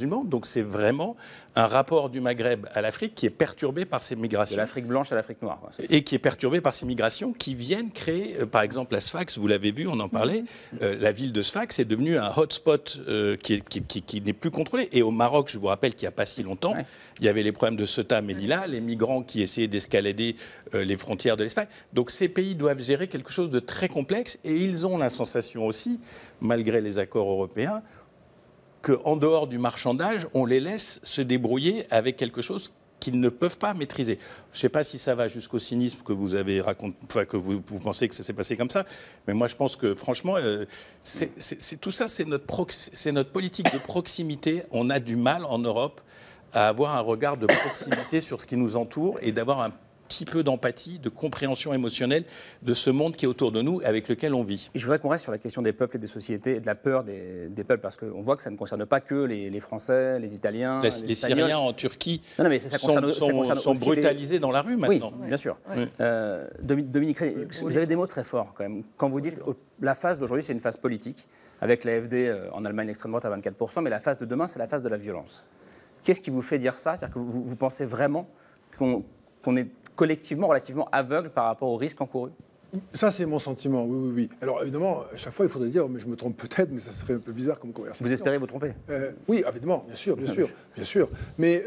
c'est vraiment un rapport du Maghreb à l'Afrique qui est perturbé par ces migrations. De l'Afrique blanche à l'Afrique noire. Et qui est perturbé par ces migrations qui viennent créer, par exemple, la Sfax, vous l'avez vu, on en parlait, la ville de Sfax est devenue un hotspot qui n'est plus contrôlé. Et au Maroc, je vous rappelle qu'il n'y a pas si longtemps, il y avait les problèmes de Ceuta, Melilla, les migrants qui essayaient d'escalader les frontières de l'Espagne. Donc ces pays doivent gérer quelque chose de très complexe et ils ont la sensation aussi, malgré les accords européens, qu'en dehors du marchandage, on les laisse se débrouiller avec quelque chose qu'ils ne peuvent pas maîtriser. Je ne sais pas si ça va jusqu'au cynisme que vous avez raconté, enfin, que vous pensez que ça s'est passé comme ça, mais moi je pense que franchement, tout ça, c'est notre politique de proximité. On a du mal en Europe à avoir un regard de proximité sur ce qui nous entoure et d'avoir un petit peu d'empathie, de compréhension émotionnelle de ce monde qui est autour de nous, avec lequel on vit. Et je voudrais qu'on reste sur la question des peuples et des sociétés et de la peur des peuples, parce qu'on voit que ça ne concerne pas que les Français, les Italiens, les Syriens en Turquie sont brutalisés dans la rue maintenant. Oui, bien sûr. Oui. Dominique, vous avez des mots très forts quand même. Quand vous dites la phase d'aujourd'hui, c'est une phase politique, avec l'AfD en Allemagne, l'extrême droite à 24%, mais la phase de demain, c'est la phase de la violence. Qu'est-ce qui vous fait dire ça? C'est-à-dire que vous pensez vraiment qu'on est collectivement relativement aveugle par rapport aux risques encourus? Ça, c'est mon sentiment, oui. Alors, évidemment, à chaque fois, il faudrait dire, mais je me trompe peut-être, mais ça serait un peu bizarre comme conversation. Vous espérez vous tromper? Oui, évidemment, bien sûr. Mais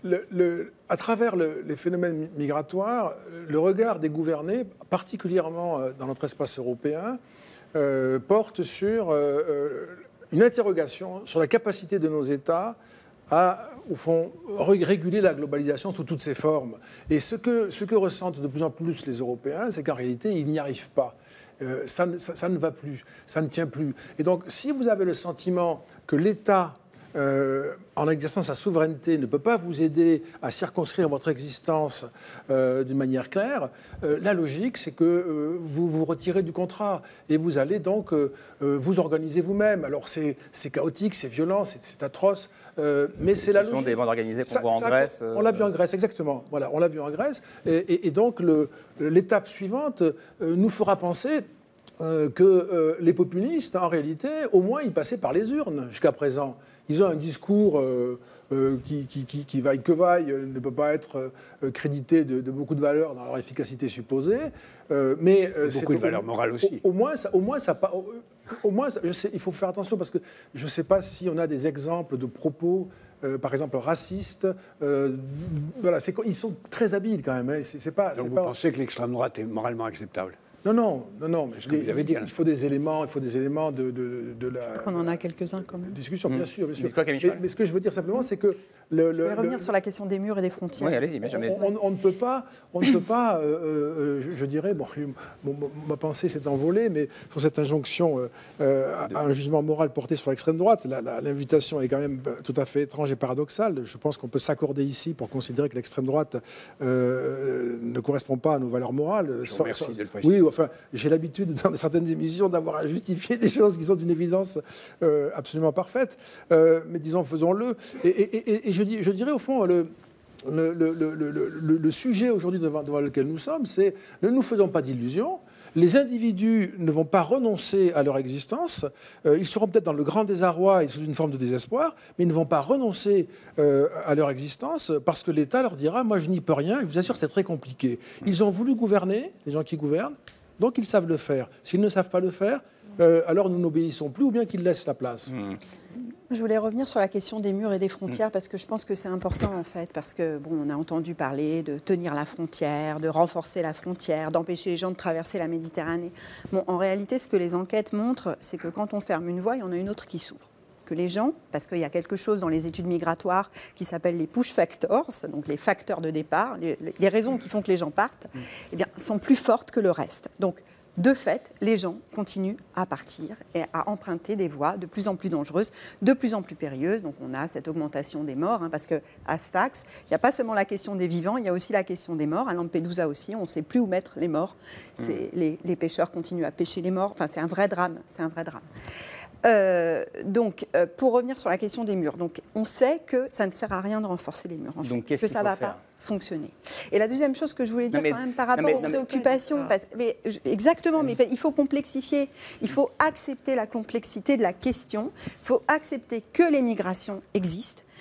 à travers les phénomènes migratoires, le regard des gouvernés, particulièrement dans notre espace européen, porte sur une interrogation sur la capacité de nos États à, au fond, réguler la globalisation sous toutes ses formes. Et ce que ressentent de plus en plus les Européens, c'est qu'en réalité, ils n'y arrivent pas. Ça ne va plus, ça ne tient plus. Et donc, si vous avez le sentiment que l'État, en exerçant sa souveraineté, ne peut pas vous aider à circonscrire votre existence d'une manière claire, la logique, c'est que vous vous retirez du contrat et vous allez donc vous organiser vous-même. Alors, c'est chaotique, c'est violent, c'est atroce. Mais c'est la logique. Ce sont des bandes organisées qu'on voit en Grèce. On l'a vu en Grèce, exactement. Voilà, on l'a vu en Grèce. Et donc, l'étape suivante nous fera penser que les populistes, en réalité, au moins, ils passaient par les urnes jusqu'à présent. Ils ont un discours qui vaille que vaille, ne peut pas être crédité de beaucoup de valeurs dans leur efficacité supposée. Mais beaucoup de valeurs morales aussi. Au moins, il faut faire attention parce que je ne sais pas si on a des exemples de propos, par exemple racistes. Voilà, ils sont très habiles quand même. Hein. Donc vous pensez que l'extrême droite est moralement acceptable? Non. Mais ce que vous avez dit, il faut des éléments de la. Je crois qu'on en a quelques-uns quand même. Discussion, bien sûr. Mais ce que je veux dire simplement, c'est que je vais revenir sur la question des murs et des frontières. Oui, allez-y. On ne peut pas. Je dirais, ma pensée s'est envolée, mais sur cette injonction à un jugement moral porté sur l'extrême droite, l'invitation est quand même tout à fait étrange et paradoxale. Je pense qu'on peut s'accorder ici pour considérer que l'extrême droite ne correspond pas à nos valeurs morales. Merci de le préciser. Oui. Enfin, j'ai l'habitude, dans certaines émissions, d'avoir à justifier des choses qui sont d'une évidence absolument parfaite. Mais disons, faisons-le. Et je dirais, au fond, le sujet aujourd'hui devant lequel nous sommes, c'est ne nous faisons pas d'illusions. Les individus ne vont pas renoncer à leur existence. Ils seront peut-être dans le grand désarroi et sous une forme de désespoir, mais ils ne vont pas renoncer à leur existence parce que l'État leur dira « moi, je n'y peux rien ». Je vous assure, c'est très compliqué. Ils ont voulu gouverner, les gens qui gouvernent, donc ils savent le faire. S'ils ne savent pas le faire, alors nous n'obéissons plus ou bien qu'ils laissent la place. Je voulais revenir sur la question des murs et des frontières parce que je pense que c'est important en fait, parce que on a entendu parler de tenir la frontière, de renforcer la frontière, d'empêcher les gens de traverser la Méditerranée. Bon, en réalité, ce que les enquêtes montrent, c'est que quand on ferme une voie, il y en a une autre qui s'ouvre. Que les gens, parce qu'il y a quelque chose dans les études migratoires qui s'appelle les push factors, donc les facteurs de départ, les raisons qui font que les gens partent, eh bien, sont plus fortes que le reste. Donc, de fait, les gens continuent à partir et à emprunter des voies de plus en plus dangereuses, de plus en plus périlleuses. Donc on a cette augmentation des morts, parce qu'à Sfax, il n'y a pas seulement la question des vivants, il y a aussi la question des morts. À Lampedusa aussi, on ne sait plus où mettre les morts. Les pêcheurs continuent à pêcher les morts. Enfin, c'est un vrai drame. Donc, pour revenir sur la question des murs, donc, on sait que ça ne sert à rien de renforcer les murs, en fait, donc, que ça ne va pas fonctionner. Et la deuxième chose que je voulais dire quand même par rapport aux préoccupations, exactement, mais il faut complexifier, il faut accepter la complexité de la question, il faut accepter que les migrations existent,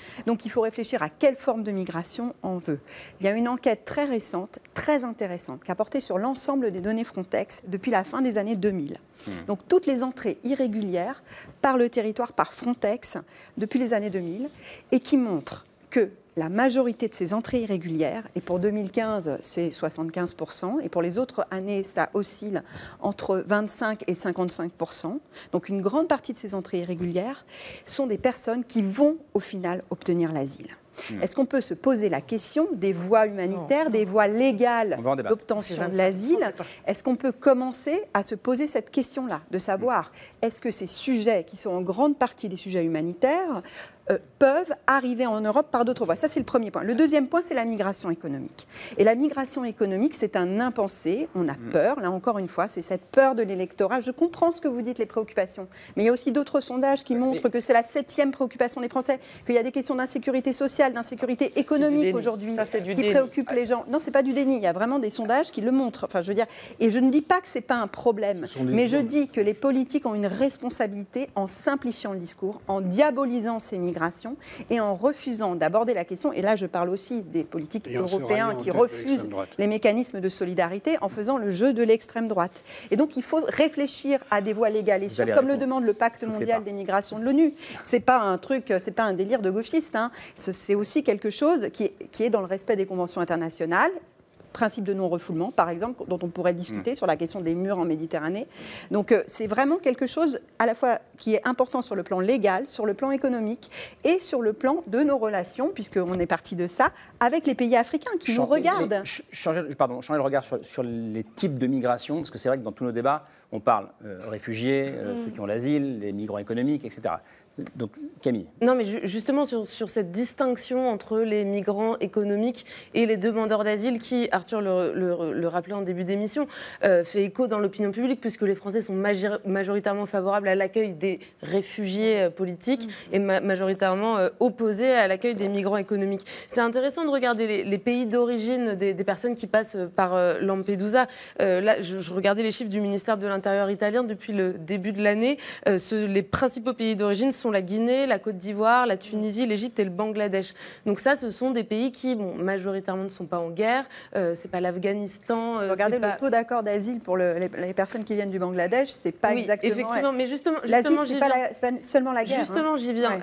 Donc il faut réfléchir à quelle forme de migration on veut. Il y a une enquête très récente, très intéressante, qui a porté sur l'ensemble des données Frontex depuis la fin des années 2000. Donc toutes les entrées irrégulières par le territoire par Frontex depuis les années 2000 et qui montrent que la majorité de ces entrées irrégulières, et pour 2015 c'est 75%, et pour les autres années ça oscille entre 25 et 55%, donc une grande partie de ces entrées irrégulières sont des personnes qui vont au final obtenir l'asile. Est-ce qu'on peut se poser la question des voies humanitaires, des voies légales d'obtention de l'asile? Est-ce qu'on peut commencer à se poser cette question-là, de savoir est-ce que ces sujets, qui sont en grande partie des sujets humanitaires, peuvent arriver en Europe par d'autres voies? Ça, c'est le premier point. Le deuxième point, c'est la migration économique. Et la migration économique, c'est un impensé. On a peur, là encore une fois, c'est cette peur de l'électorat. Je comprends ce que vous dites, les préoccupations, mais il y a aussi d'autres sondages qui montrent que c'est la 7e préoccupation des Français, qu'il y a des questions d'insécurité sociale, d'insécurité économique aujourd'hui qui préoccupent les gens. Non, c'est pas du déni. Il y a vraiment des sondages qui le montrent. Enfin, je veux dire, et je ne dis pas que c'est pas un problème, mais je dis que les politiques ont une responsabilité en simplifiant le discours, en diabolisant ces migrations et en refusant d'aborder la question. Et là, je parle aussi des politiques européens qui refusent les mécanismes de solidarité en faisant le jeu de l'extrême droite. Et donc, il faut réfléchir à des voies légales et sûres, comme le demande le Pacte mondial des migrations de l'ONU. C'est pas un truc, c'est pas un délire de gauchiste. Hein. C'est aussi quelque chose qui est dans le respect des conventions internationales. Principe de non-refoulement, par exemple, dont on pourrait discuter sur la question des murs en Méditerranée. Donc, c'est vraiment quelque chose à la fois qui est important sur le plan légal, sur le plan économique et sur le plan de nos relations, puisqu'on est parti de ça, avec les pays africains qui nous regardent. Changer le regard sur les types de migration, parce que c'est vrai que dans tous nos débats, on parle réfugiés, ceux qui ont l'asile, les migrants économiques, etc. Donc, Camille. Non, mais justement, sur cette distinction entre les migrants économiques et les demandeurs d'asile qui, Arthur le rappelait en début d'émission, fait écho dans l'opinion publique, puisque les Français sont majoritairement favorables à l'accueil des réfugiés politiques et majoritairement opposés à l'accueil des migrants économiques. C'est intéressant de regarder les pays d'origine des personnes qui passent par Lampedusa. Là, je regardais les chiffres du ministère de l'Intérieur italien depuis le début de l'année. Les principaux pays d'origine sont la Guinée, la Côte d'Ivoire, la Tunisie, l'Égypte et le Bangladesh. Donc ça, ce sont des pays qui, majoritairement, ne sont pas en guerre. C'est pas l'Afghanistan. Si vous regardez le taux d'accord d'asile pour les personnes qui viennent du Bangladesh, c'est pas exactement. Effectivement, mais justement, c'est pas seulement la guerre. Justement, j'y viens.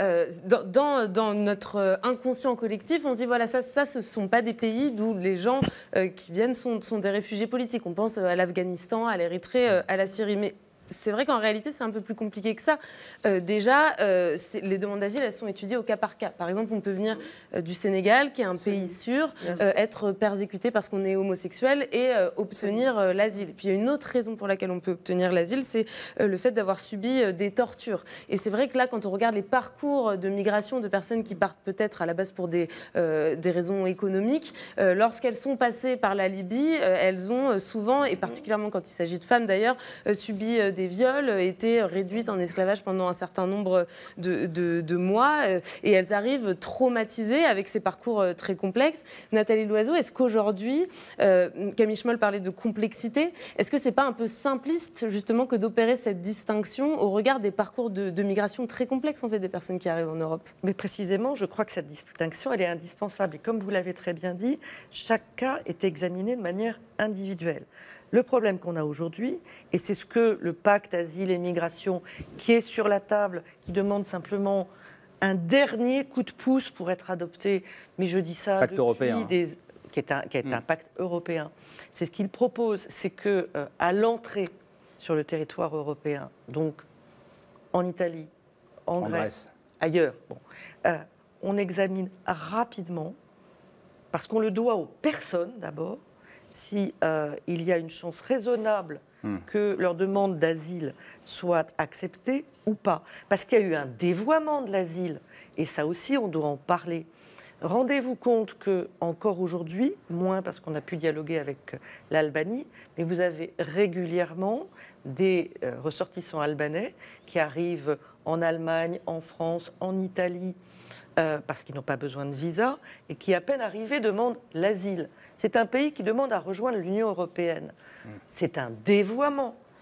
Dans notre inconscient collectif, on se dit voilà, ça, ce sont pas des pays d'où les gens qui viennent sont des réfugiés politiques. On pense à l'Afghanistan, à l'Érythrée, à la Syrie, mais c'est vrai qu'en réalité, c'est un peu plus compliqué que ça. Déjà, les demandes d'asile, elles sont étudiées au cas par cas. Par exemple, on peut venir du Sénégal, qui est un pays sûr, être persécuté parce qu'on est homosexuel et obtenir l'asile. Puis il y a une autre raison pour laquelle on peut obtenir l'asile, c'est le fait d'avoir subi des tortures. Et c'est vrai que là, quand on regarde les parcours de migration de personnes qui partent peut-être à la base pour des raisons économiques, lorsqu'elles sont passées par la Libye, elles ont souvent, et particulièrement quand il s'agit de femmes d'ailleurs, subi des viols, étaient réduites en esclavage pendant un certain nombre de mois et elles arrivent traumatisées avec ces parcours très complexes. Nathalie Loiseau, est-ce qu'aujourd'hui, Camille Schmoll parlait de complexité, est-ce que c'est pas un peu simpliste justement que d'opérer cette distinction au regard des parcours de migration très complexes en fait des personnes qui arrivent en Europe? Mais précisément, je crois que cette distinction, elle est indispensable. Et comme vous l'avez très bien dit, chaque cas est examiné de manière individuelle. Le problème qu'on a aujourd'hui, et c'est ce que le pacte asile et migration qui est sur la table, qui demande simplement un dernier coup de pouce pour être adopté, mais je dis ça pacte européen. Qui est un pacte européen. C'est ce qu'il propose, c'est que à l'entrée sur le territoire européen, donc en Italie, en Grèce, ailleurs, on examine rapidement, parce qu'on le doit aux personnes d'abord, si il y a une chance raisonnable que leur demande d'asile soit acceptée ou pas. Parce qu'il y a eu un dévoiement de l'asile, et ça aussi, on doit en parler. Rendez-vous compte que encore aujourd'hui, moins parce qu'on a pu dialoguer avec l'Albanie, mais vous avez régulièrement des ressortissants albanais qui arrivent en Allemagne, en France, en Italie, parce qu'ils n'ont pas besoin de visa, et qui, à peine arrivés, demandent l'asile. C'est un pays qui demande à rejoindre l'Union européenne. C'est un dévoiement.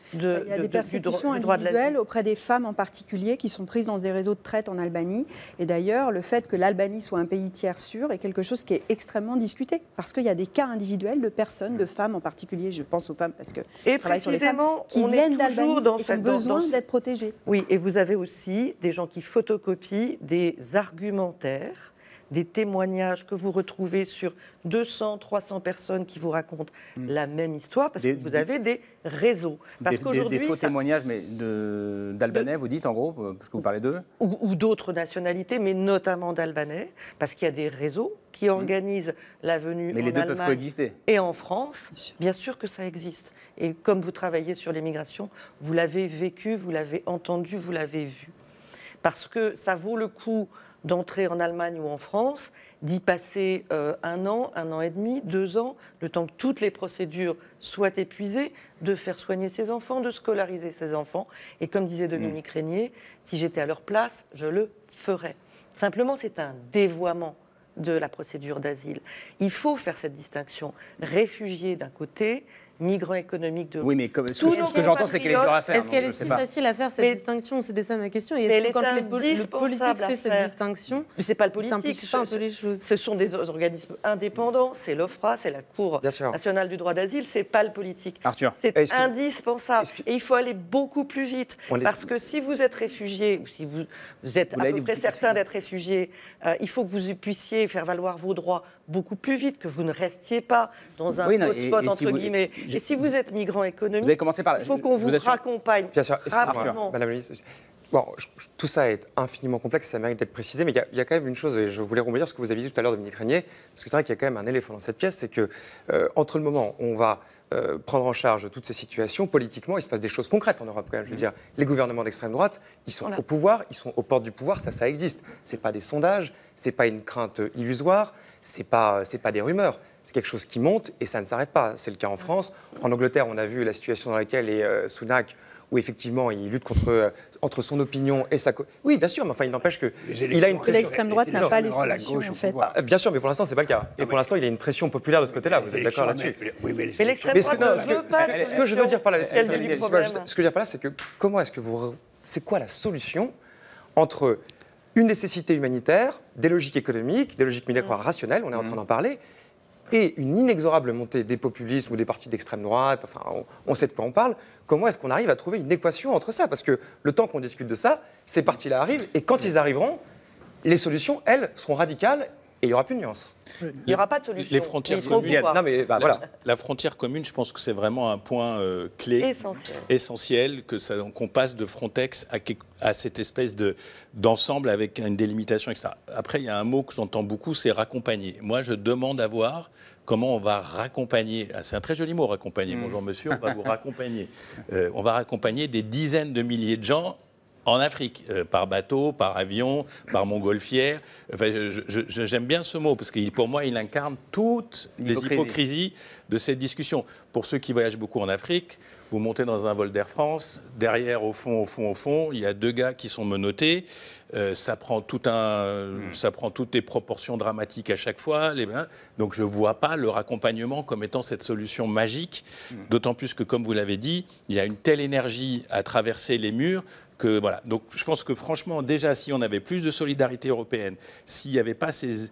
Il y a des persécutions individuelles auprès des femmes en particulier qui sont prises dans des réseaux de traite en Albanie. Et d'ailleurs, le fait que l'Albanie soit un pays tiers sûr est quelque chose qui est extrêmement discuté. Parce qu'il y a des cas individuels de personnes, de femmes en particulier, je pense aux femmes parce que je travaille sur les femmes, qui viennent d'Albanie et qui ont besoin d'être protégées. Oui, et vous avez aussi des gens qui photocopient des argumentaires, des témoignages que vous retrouvez sur 200, 300 personnes qui vous racontent la même histoire, parce que vous avez des réseaux. Parce des faux témoignages mais d'Albanais, vous dites en gros, parce que vous parlez d'eux ou d'autres nationalités, mais notamment d'Albanais, parce qu'il y a des réseaux qui organisent la venue mais les deux peuvent coexister. Et en France. Bien sûr que ça existe. Et comme vous travaillez sur l'immigration, vous l'avez vécu, vous l'avez entendu, vous l'avez vu. Parce que ça vaut le coup d'entrer en Allemagne ou en France, d'y passer 1 an et demi, 2 ans, le temps que toutes les procédures soient épuisées, de faire soigner ses enfants, de scolariser ses enfants. Et comme disait Dominique Régnier, si j'étais à leur place, je le ferais. Simplement, c'est un dévoiement de la procédure d'asile. Il faut faire cette distinction. Réfugiés d'un côté, migrants économiques de l'autre. Oui, mais ce que j'entends, c'est qu'elle est dure à faire. Est-ce qu'elle est si facile à faire, cette distinction? C'était ça ma question. Et est-ce que quand le politique fait cette distinction, c'est pas le politique, simplifie pas un peu les choses? Ce sont des organismes indépendants, c'est l'OFPRA, c'est la Cour nationale du droit d'asile, c'est pas le politique. Arthur. C'est indispensable. Et il faut aller beaucoup plus vite. Parce que si vous êtes réfugié, ou si vous êtes à peu près certain d'être réfugié, il faut que vous puissiez faire valoir vos droits beaucoup plus vite, que vous ne restiez pas dans un hotspot, entre guillemets. Et si vous êtes migrant économique, vous avez commencé par il faut qu'on vous raccompagne rapidement. Madame la ministre, bon, tout ça est infiniment complexe, ça mérite d'être précisé, mais il y a quand même une chose, et je voulais rebondir sur ce que vous aviez dit tout à l'heure, Dominique Régnier, parce que c'est vrai qu'il y a quand même un éléphant dans cette pièce, c'est que entre le moment où on va prendre en charge toutes ces situations, politiquement, il se passe des choses concrètes en Europe quand même. Je veux dire, les gouvernements d'extrême droite, ils sont au pouvoir, ils sont aux portes du pouvoir, ça existe. C'est pas des sondages, c'est pas une crainte illusoire, c'est pas des rumeurs. C'est quelque chose qui monte et ça ne s'arrête pas. C'est le cas en France. En Angleterre, on a vu la situation dans laquelle est Sunak, où effectivement il lutte entre son opinion et sa... Oui, bien sûr, mais enfin il n'empêche qu'il a une pression... L'extrême droite n'a pas les solutions, en fait. Bien sûr, mais pour l'instant, c'est pas le cas. Et pour l'instant, il y a une pression populaire de ce côté-là. Vous êtes d'accord là-dessus? Mais l'extrême droite ne veut pas de solution. Ce que je veux dire par là, c'est que comment est-ce que vous... C'est quoi la solution entre une nécessité humanitaire, des logiques économiques, des logiques migratoires rationnelles, on est en train d'en parler, et une inexorable montée des populismes ou des partis d'extrême droite, enfin, on sait de quoi on parle. Comment est-ce qu'on arrive à trouver une équation entre ça? Parce que le temps qu'on discute de ça, ces partis-là arrivent, et quand ils arriveront, les solutions, elles, seront radicales, et il n'y aura plus de nuance. Il n'y aura pas de solution. Les frontières communes. Non, mais, voilà. La frontière commune, je pense que c'est vraiment un point clé, essentiel, qu'on passe de Frontex à cette espèce d'ensemble avec une délimitation, etc. Après, il y a un mot que j'entends beaucoup, c'est raccompagner. Moi, je demande à voir comment on va raccompagner. C'est un très joli mot, raccompagner. Bonjour monsieur, on va vous raccompagner. On va raccompagner des dizaines de milliers de gens en Afrique, par bateau, par avion, par montgolfière. Enfin, j'aime bien ce mot, parce que pour moi, il incarne toutes les hypocrisies de cette discussion. Pour ceux qui voyagent beaucoup en Afrique, vous montez dans un vol d'Air France, derrière, au fond, il y a 2 gars qui sont menottés. Ça prend toutes les proportions dramatiques à chaque fois. Donc je ne vois pas le raccompagnement comme étant cette solution magique, d'autant plus que, comme vous l'avez dit, il y a une telle énergie à traverser les murs que, voilà. Donc je pense que franchement, déjà, si on avait plus de solidarité européenne, s'il n'y avait pas ces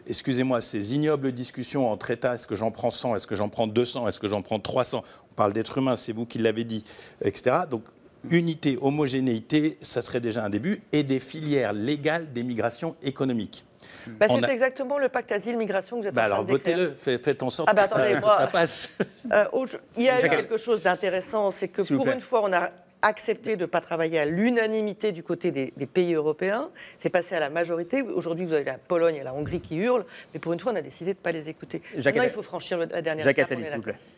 ignobles discussions entre États, est-ce que j'en prends 100, est-ce que j'en prends 200, est-ce que j'en prends 300, on parle d'êtres humains, c'est vous qui l'avez dit, etc. Donc unité, homogénéité, ça serait déjà un début, et des filières légales d'émigration économique. C'est exactement le pacte asile-migration que vous êtes en train alors de décrire. votez-le, faites en sorte que ça passe. Il y a eu quelque chose d'intéressant, c'est que pour une fois, on a accepté de ne pas travailler à l'unanimité du côté des pays européens. C'est passé à la majorité. Aujourd'hui, vous avez la Pologne et la Hongrie qui hurlent, mais pour une fois, on a décidé de ne pas les écouter. Maintenant, il faut franchir la dernière étape. S'il vous plaît.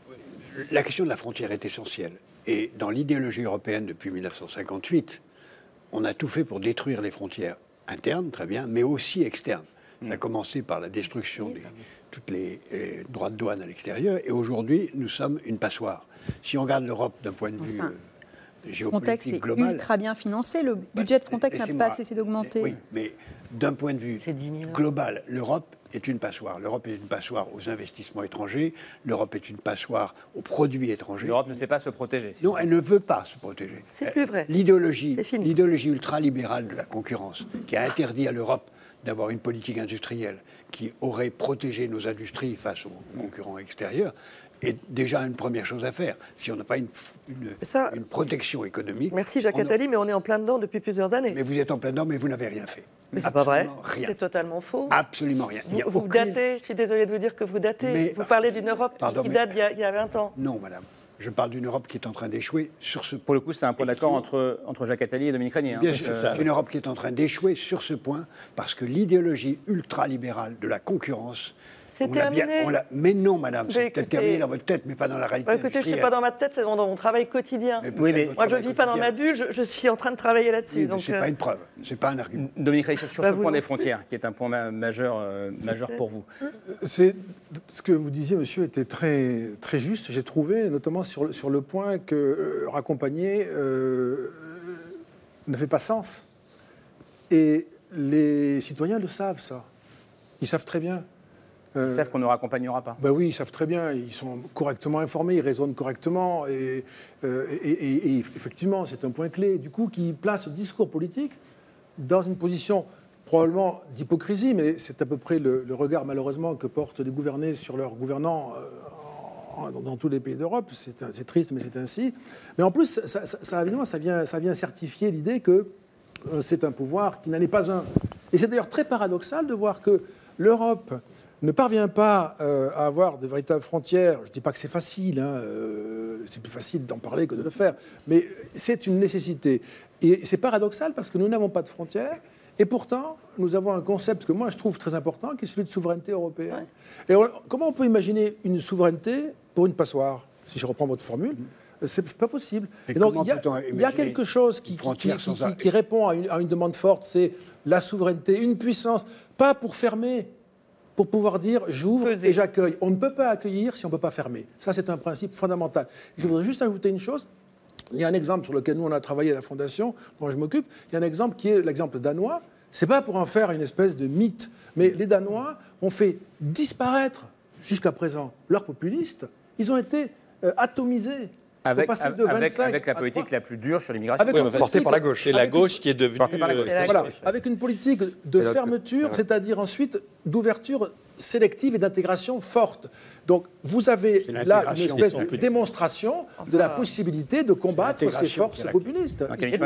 La question de la frontière est essentielle. Et dans l'idéologie européenne depuis 1958, on a tout fait pour détruire les frontières internes, très bien, mais aussi externes. Ça a commencé par la destruction de tous les droits de douane à l'extérieur, et aujourd'hui, nous sommes une passoire. Si on regarde l'Europe d'un point de vue Frontex est globale. ultra bien financé. Le budget de Frontex n'a pas cessé d'augmenter. Oui, mais d'un point de vue global, l'Europe est une passoire. L'Europe est une passoire aux investissements étrangers. L'Europe est une passoire aux produits étrangers. L'Europe ne sait pas se protéger. Non, elle ne veut pas se protéger. C'est plus vrai. L'idéologie ultralibérale de la concurrence, qui a interdit à l'Europe d'avoir une politique industrielle qui aurait protégé nos industries face aux concurrents extérieurs, est déjà une première chose à faire. Si on n'a pas une protection économique... Merci Jacques Attali, mais on est en plein dedans depuis plusieurs années. Mais vous êtes en plein dedans, mais vous n'avez rien fait. Mais c'est pas vrai. Rien. C'est totalement faux. Absolument rien. Vous datez, je suis désolée de vous dire que vous datez. Mais, vous parlez d'une Europe qui date d'il y a 20 ans. Non, madame. Je parle d'une Europe qui est en train d'échouer sur ce point. Pour le coup, c'est un point d'accord entre Jacques Attali et Dominique Régnier. Bien sûr, c'est une Europe qui est en train d'échouer sur ce point parce que l'idéologie ultralibérale de la concurrence... C'est terminé. Mais non, madame, c'est peut-être terminé dans votre tête, mais pas dans la réalité. Écoutez, je ne suis pas dans ma tête, c'est dans mon travail quotidien. Moi, je ne vis pas dans ma bulle, je suis en train de travailler là-dessus. Oui, ce n'est pas une preuve, ce n'est pas un argument. Dominique Régnier, sur ce point des frontières, qui est un point majeur pour vous. Ce que vous disiez, monsieur, était très, très juste, j'ai trouvé, notamment sur le point que raccompagner ne fait pas sens. Et les citoyens le savent, ça. Ils savent très bien. Ils savent qu'on ne raccompagnera pas. Ben oui, ils savent très bien. Ils sont correctement informés, ils raisonnent correctement. Et effectivement, c'est un point clé. Du coup, qui place le discours politique dans une position probablement d'hypocrisie, mais c'est à peu près le regard, malheureusement, que portent les gouvernés sur leurs gouvernants dans tous les pays d'Europe. C'est triste, mais c'est ainsi. Mais en plus, évidemment, ça vient certifier l'idée que c'est un pouvoir qui n'en est pas un. Et c'est d'ailleurs très paradoxal de voir que l'Europe ne parvient pas à avoir de véritables frontières. Je ne dis pas que c'est facile, c'est plus facile d'en parler que de le faire, mais c'est une nécessité. Et c'est paradoxal parce que nous n'avons pas de frontières, et pourtant, nous avons un concept que moi je trouve très important, qui est celui de souveraineté européenne. Et comment on peut imaginer une souveraineté pour une passoire, si je reprends votre formule? C'est pas possible. Et donc il y a quelque chose qui répond à une demande forte, c'est la souveraineté, une puissance, pas pour fermer, pour pouvoir dire j'ouvre et j'accueille. On ne peut pas accueillir si on ne peut pas fermer. Ça, c'est un principe fondamental. Je voudrais juste ajouter une chose. Il y a un exemple sur lequel nous, on a travaillé à la Fondation, dont je m'occupe. Il y a un exemple qui est l'exemple danois. Ce n'est pas pour en faire une espèce de mythe, mais les Danois ont fait disparaître, jusqu'à présent, leurs populistes. Ils ont été atomisés. Avec la politique la plus dure sur l'immigration. Portée par la gauche. C'est la gauche qui est devenue... Voilà, avec une politique de fermeture, c'est-à-dire ensuite d'ouverture sélective et d'intégration forte. Donc vous avez là une espèce de démonstration de la possibilité de combattre ces forces populistes.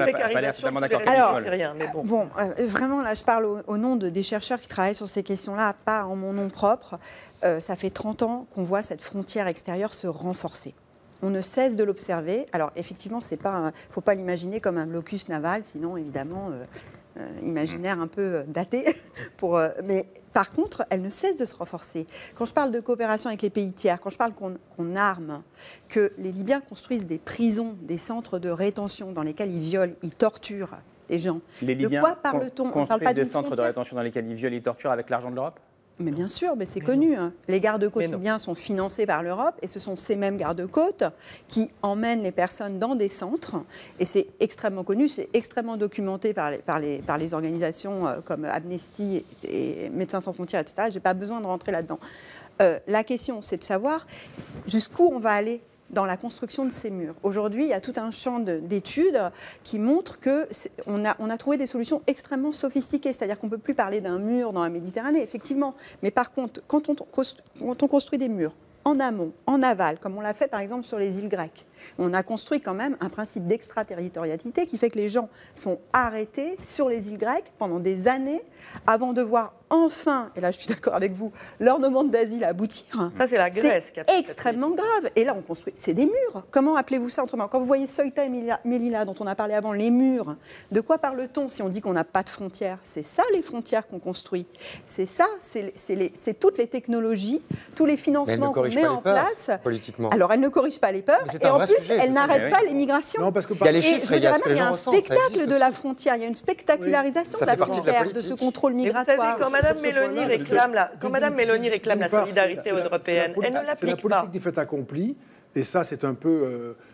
Vraiment, là, je parle au nom des chercheurs qui travaillent sur ces questions-là, pas en mon nom propre. Ça fait 30 ans qu'on voit cette frontière extérieure se renforcer. On ne cesse de l'observer. Alors, effectivement, il ne faut pas l'imaginer comme un blocus naval, sinon, évidemment, imaginaire un peu daté. Mais par contre, elle ne cesse de se renforcer. Quand je parle de coopération avec les pays tiers, quand je parle qu'on arme, que les Libyens construisent des prisons, des centres de rétention dans lesquels ils violent, ils torturent les gens. Les Libyens de quoi parle-t-on? On parle pas des centres de rétention dans lesquels ils violent, ils torturent avec l'argent de l'Europe? Mais bien sûr, mais c'est connu. Les gardes-côtes libyens sont financés par l'Europe et ce sont ces mêmes gardes-côtes qui emmènent les personnes dans des centres. Et c'est extrêmement connu, c'est extrêmement documenté par les organisations comme Amnesty et Médecins sans frontières, etc. Je n'ai pas besoin de rentrer là-dedans. La question, c'est de savoir jusqu'où on va aller dans la construction de ces murs. Aujourd'hui, il y a tout un champ d'études qui montrent qu'on a trouvé des solutions extrêmement sophistiquées. C'est-à-dire qu'on ne peut plus parler d'un mur dans la Méditerranée, effectivement. Mais par contre, quand on construit des murs en amont, en aval, comme on l'a fait par exemple sur les îles grecques, on a construit quand même un principe d'extraterritorialité qui fait que les gens sont arrêtés sur les îles grecques pendant des années avant de voir enfin, et là je suis d'accord avec vous, leur demande d'asile aboutir. Ça c'est la Grèce qui a fait extrêmement grave. Et là on construit, c'est des murs. Comment appelez-vous ça autrement? Quand vous voyez Ceuta et Melilla dont on a parlé avant, les murs, de quoi parle-t-on si on dit qu'on n'a pas de frontières? C'est ça les frontières qu'on construit. C'est ça, c'est toutes les technologies, tous les financements qu'on met en place. Politiquement. Alors elles ne corrigent pas les peuples et en plus elles n'arrêtent pas l'immigration. Il y a les chiffres, il y a ce que les gens ressentent. Il y a un spectacle de la frontière, il y a une spectacularisation de la frontière, de ce contrôle migratoire. Vous savez, quand Mme Meloni réclame la solidarité européenne, elle ne l'applique pas. C'est la politique du fait accompli, et ça c'est un peu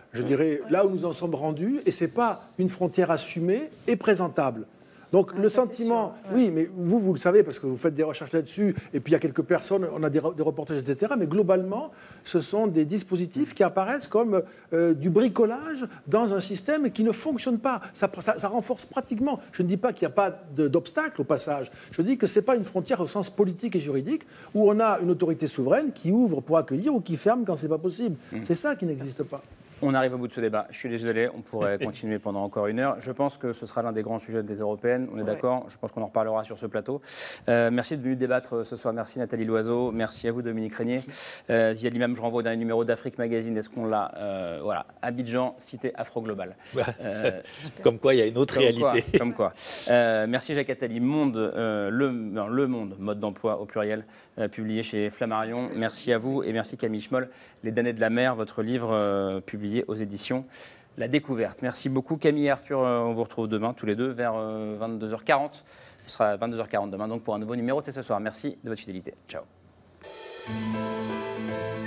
je dirais, là où nous en sommes rendus, et ce n'est pas une frontière assumée et présentable. Donc le sentiment, oui, mais vous le savez parce que vous faites des recherches là-dessus, et puis il y a quelques personnes, on a des reportages, etc. Mais globalement, ce sont des dispositifs qui apparaissent comme du bricolage dans un système qui ne fonctionne pas. Ça renforce pratiquement. Je ne dis pas qu'il n'y a pas d'obstacle au passage. Je dis que ce n'est pas une frontière au sens politique et juridique où on a une autorité souveraine qui ouvre pour accueillir ou qui ferme quand ce n'est pas possible. C'est ça qui n'existe pas. On arrive au bout de ce débat. Je suis désolé, on pourrait continuer pendant encore une heure. Je pense que ce sera l'un des grands sujets des Européennes. On est d'accord. Je pense qu'on en reparlera sur ce plateau. Merci de venir débattre ce soir. Merci Nathalie Loiseau. Merci à vous Dominique Régnier. Ziad Imam, je renvoie au dernier numéro d'Afrique Magazine. Est-ce qu'on l'a voilà. Abidjan, cité Afro-Global. Comme quoi, il y a une autre réalité. Comme quoi. Merci Jacques Attali. Monde, le Monde, mode d'emploi au pluriel, publié chez Flammarion. Merci à vous et merci Camille Schmoll. Les damnés de la mer, votre livre publié aux éditions La Découverte. Merci beaucoup Camille et Arthur, on vous retrouve demain tous les deux vers 22h40. Ce sera 22h40 demain donc pour un nouveau numéro de ce soir. Merci de votre fidélité. Ciao.